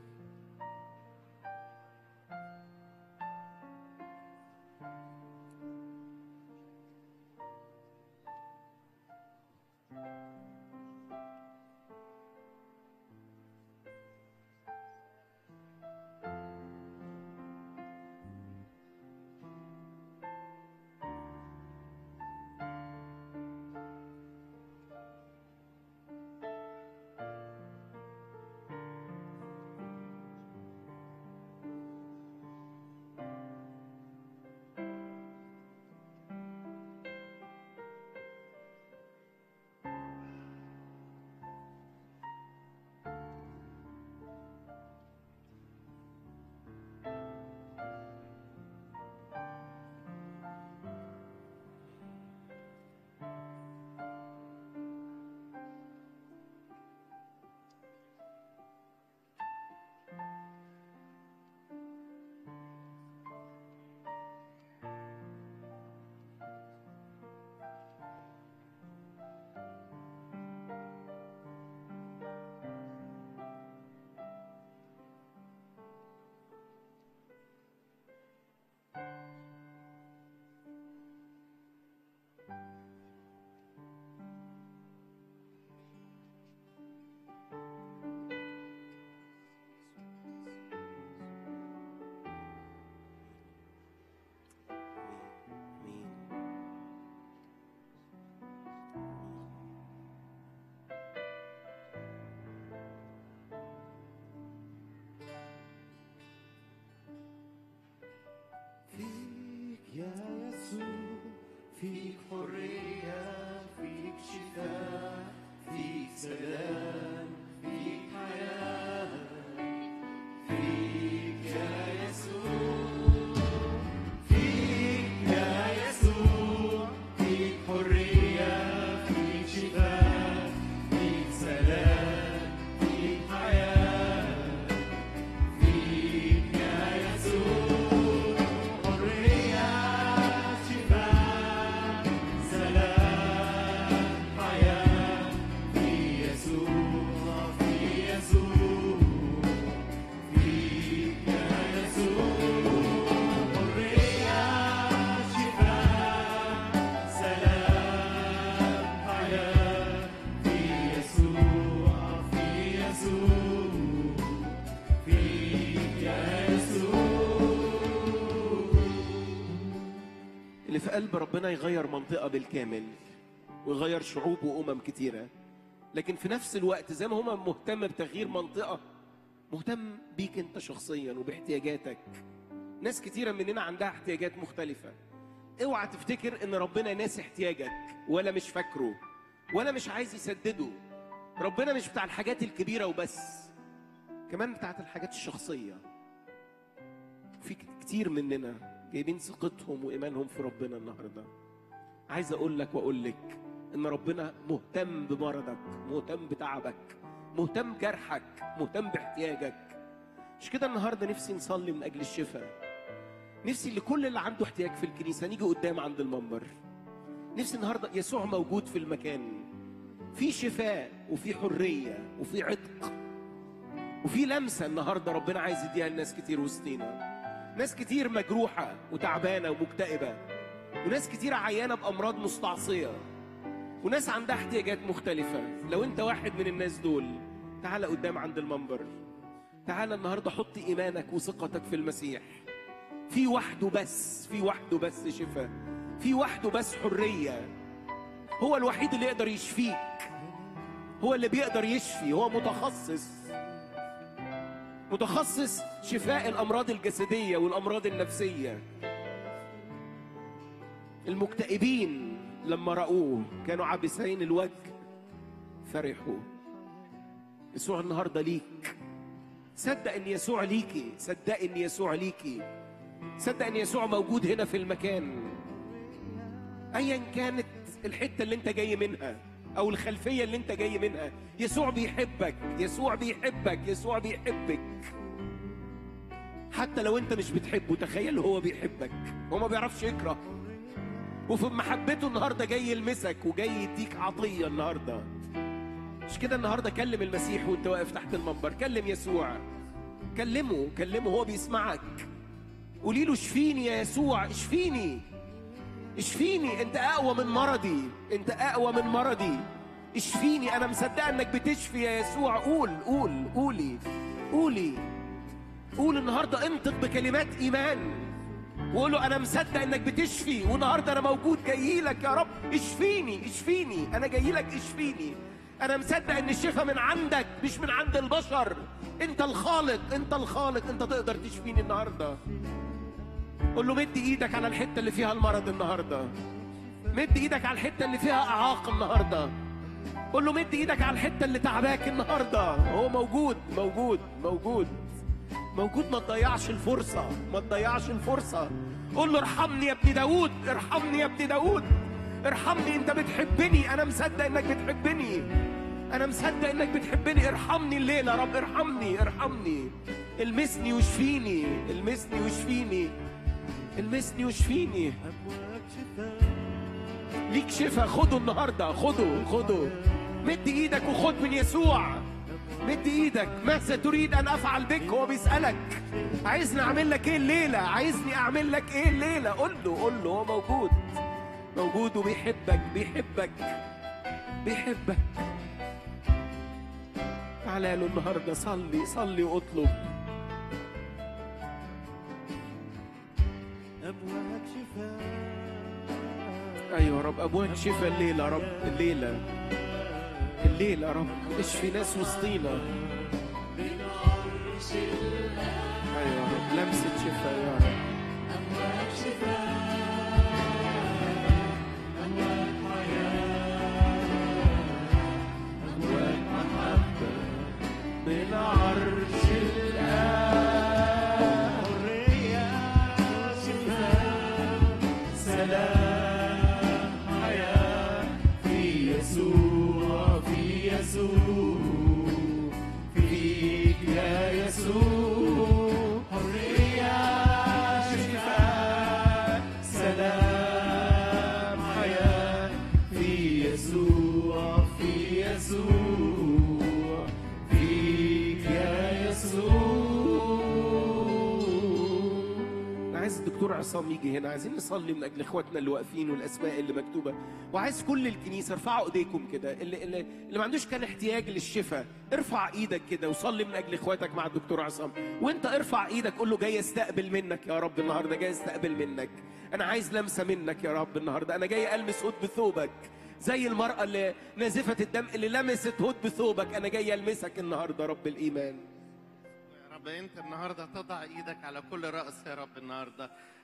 يا يسوع فيك حرية، فيك شفاء، فيك سلام، فيك حياة، فيك يا يسوع، فيك يا يسوع، فيك حرية، فيك شفاء، فيك سلام، فيك حياة، فيك يا يسوع. اللي في قلب ربنا يغير منطقة بالكامل ويغير شعوب وأمم كتيرة، لكن في نفس الوقت زي ما هو مهتم بتغيير منطقة، مهتم بيك انت شخصيا وباحتياجاتك. ناس كتيرة مننا عندها احتياجات مختلفة. اوعى تفتكر ان ربنا ناسي احتياجك ولا مش فاكره ولا مش عايز يسدده. ربنا مش بتاع الحاجات الكبيرة وبس، كمان بتاعت الحاجات الشخصية. في كتير مننا جايبين ثقتهم وإيمانهم في ربنا النهاردة. عايز أقول لك وأقول لك إن ربنا مهتم بمرضك، مهتم بتعبك، مهتم بجرحك، مهتم باحتياجك. مش كده النهاردة نفسي نصلي من أجل الشفاء. نفسي لكل اللي عنده احتياج في الكنيسة نيجي قدام عند المنبر. نفسي النهاردة يسوع موجود في المكان، في شفاء وفي حرية وفي عتق وفي لمسة النهاردة ربنا عايز يديها لناس كتير وسطينا. ناس كتير مجروحة وتعبانة ومكتئبة، وناس كتير عيانة بأمراض مستعصية، وناس عندها احتياجات مختلفة. لو انت واحد من الناس دول تعال قدام عند المنبر. تعال النهاردة حط إيمانك وثقتك في المسيح. في وحده بس، في وحده بس شفاء، في وحده بس حرية. هو الوحيد اللي يقدر يشفيك، هو اللي بيقدر يشفي، هو متخصص متخصص شفاء الأمراض الجسدية والأمراض النفسية. المكتئبين لما رأوه كانوا عابسين الوجه فرحوا. يسوع النهاردة ليك. صدق ان يسوع ليكي، صدق ان يسوع ليكي، صدق ان يسوع موجود هنا في المكان. ايا كانت الحتة اللي انت جاي منها او الخلفية اللي انت جاي منها، يسوع بيحبك، يسوع بيحبك، يسوع بيحبك. حتى لو انت مش بتحبه تخيل هو بيحبك. هو ما بيعرفش يكره، وفي محبته النهاردة جاي يلمسك وجاي يديك عطية النهاردة. مش كده النهاردة كلم المسيح وانت واقف تحت المنبر. كلم يسوع، كلمه كلمه هو بيسمعك. قولي له اشفيني يا يسوع، اشفيني اشفيني. انت اقوى من مرضي، انت اقوى من مرضي. اشفيني، انا مصدقه انك بتشفي يا يسوع. قول قول قولي قولي قول النهارده، انطق بكلمات ايمان وقول له انا مصدق انك بتشفي، والنهارده انا موجود جاي لك يا رب. اشفيني اشفيني، انا جاي لك اشفيني. انا مصدق ان الشفاء من عندك مش من عند البشر. انت الخالق، انت الخالق، انت تقدر تشفيني النهارده. قول له مد ايدك على الحته اللي فيها المرض النهارده. مد ايدك على الحته اللي فيها اعاقه النهارده. قول له مد ايدك على الحته اللي تعباك النهارده. هو موجود موجود موجود موجود. ما تضيعش الفرصه، ما تضيعش الفرصه. قول له ارحمني يا ابن داود، ارحمني يا ابن داود، ارحمني. انت بتحبني، انا مصدق انك بتحبني، انا مصدق انك بتحبني. ارحمني الليله يا رب، ارحمني ارحمني. المسني واشفيني، المسني واشفيني، المسني واشفيني. ليك شفاء، خده النهارده، خده خده. مد ايدك وخد من يسوع. مد ايدك. ماذا تريد ان افعل بك؟ هو بيسألك عايزني اعمل لك ايه الليله، عايزني اعمل لك ايه الليله. قول له قول له هو موجود موجود وبيحبك بيحبك بيحبك. تعالى له النهارده، صلي صلي واطلب. أبواب شفاء. ايوه يا رب، ابواب شفاء الليله يا رب، الليله الليله يا رب. اشفي ناس وسطينا. ايوه يا رب، لمسه شفاء يا رب. أبواب شفاء. من عرش الآب حرية شفاء. سلام حياة في يسوع، في يسوع، فيك يا يسوع. حرية شفاء سلام حياة في يسوع، في يسوع. عايز الدكتور عصام يجي هنا. عايزين نصلي من اجل اخواتنا اللي واقفين والاسماء اللي مكتوبه. وعايز كل الكنيسه ارفعوا ايديكم كده. اللي, اللي, اللي ما عندوش كان احتياج للشفاء ارفع ايدك كده وصلي من اجل اخواتك مع الدكتور عصام. وانت ارفع ايدك قول له جاي استقبل منك يا رب النهارده، جاي استقبل منك. انا عايز لمسه منك يا رب النهارده. انا جاي المس هد بثوبك زي المراه اللي نازفه الدم اللي لمست هد بثوبك. انا جاي المسك النهارده رب الايمان. يا رب انت النهارده تضع ايدك على كل راس يا رب النهارده.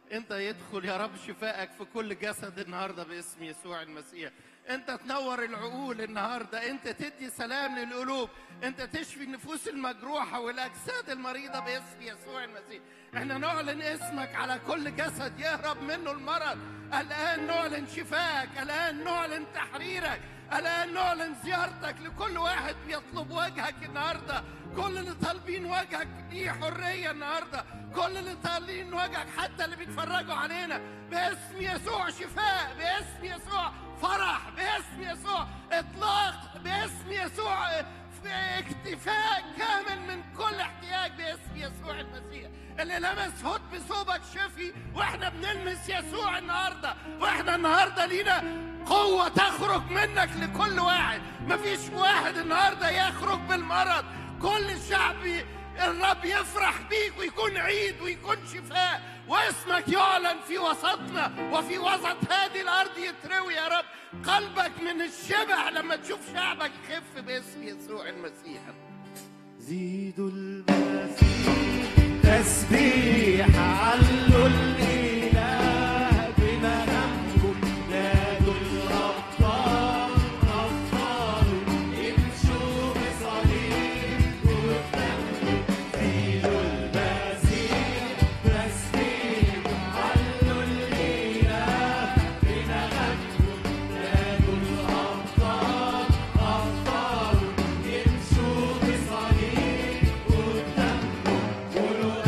انت يدخل يا رب شفائك في كل جسد النهارده باسم يسوع المسيح. انت تنور العقول النهارده، انت تدي سلام للقلوب، انت تشفي النفوس المجروحه والاجساد المريضه باسم يسوع المسيح. احنا نعلن اسمك على كل جسد يهرب منه المرض. الان نعلن شفائك، الان نعلن تحريرك، الان نعلن زيارتك لكل واحد بيطلب وجهك النهارده. كل اللي طالبين وجهك ليه حريه النهارده، كل اللي طالبين وجهك حتى اللي بيتفرجوا علينا باسم يسوع شفاء، باسم يسوع فرح، باسم يسوع اطلاق، باسم يسوع في اكتفاء كامل من كل احتياج باسم يسوع المسيح. اللي لمس هد بثوبك شفي، واحنا بنلمس يسوع النهارده، واحنا النهارده لينا قوه تخرج منك لكل واحد. مفيش واحد النهارده يخرج بالمرض، كل الشعب الرب يفرح بيك ويكون عيد ويكون شفاء، واسمك يعلن في وسطنا وفي وسط هذه الارض يتروي يا رب قلبك من الشبع لما تشوف شعبك يخف باسم يسوع المسيح. زيدوا المسيح تسبيح، علوا الإله بمهامكم، نادوا الأبطال أبطال امشوا بصليب قدامكم. زيدوا المسيح تسبيح، علوا الإله بمهامكم، نادوا الأبطال أبطال امشوا بصليب قدامكم. قولوا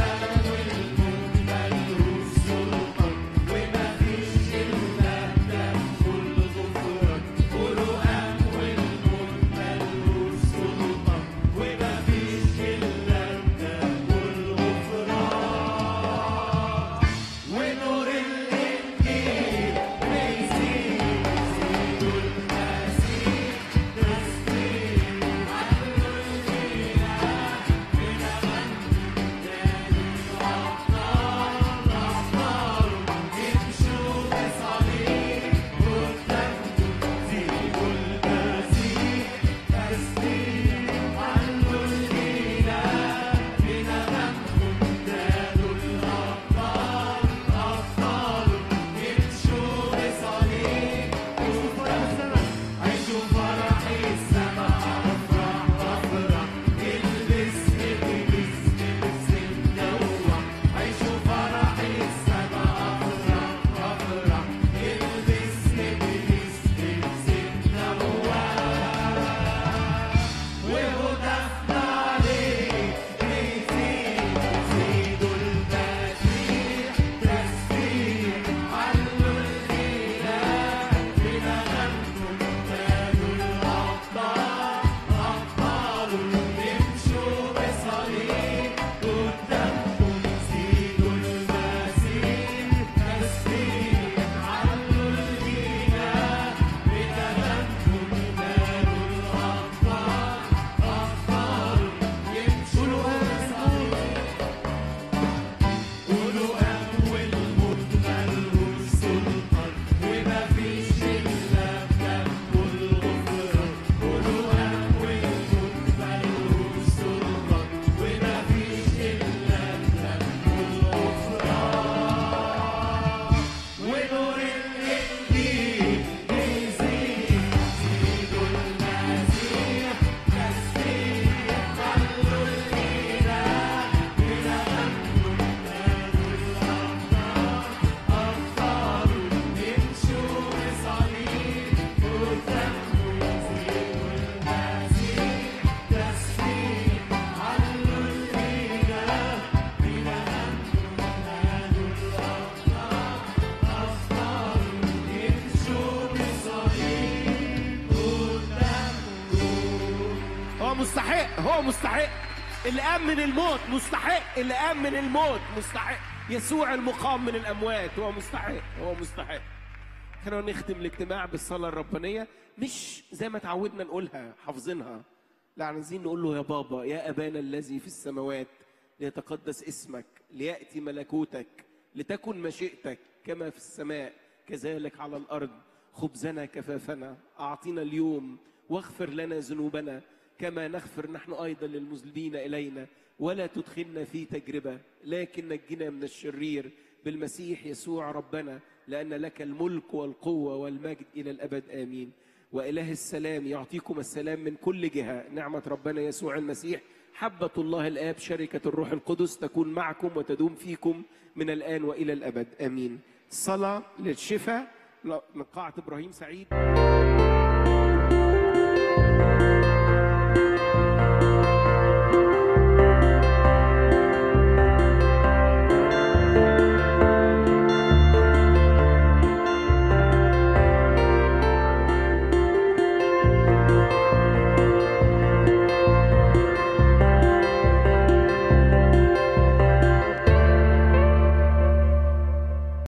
مستحق، هو مستحق. اللي قام من الموت مستحق، اللي قام من الموت مستحق. يسوع المقام من الأموات هو مستحق، هو مستحق. خلونا نختم الاجتماع بالصلاة الربانية، مش زي ما تعودنا نقولها حافظينها، لا عايزين نقول له يا بابا، يا أبانا الذي في السماوات، ليتقدس اسمك، ليأتي ملكوتك، لتكن مشيئتك كما في السماء كذلك على الأرض. خبزنا كفافنا أعطينا اليوم، واغفر لنا ذنوبنا كما نغفر نحن أيضا للمذنبين إلينا، ولا تدخلنا في تجربة لكن نجنا من الشرير، بالمسيح يسوع ربنا، لأن لك الملك والقوة والمجد إلى الأبد آمين. وإله السلام يعطيكم السلام من كل جهة. نعمة ربنا يسوع المسيح، حبة الله الآب، شركة الروح القدس تكون معكم وتدوم فيكم من الآن وإلى الأبد آمين. صلاة للشفاء من قاعة إبراهيم سعيد.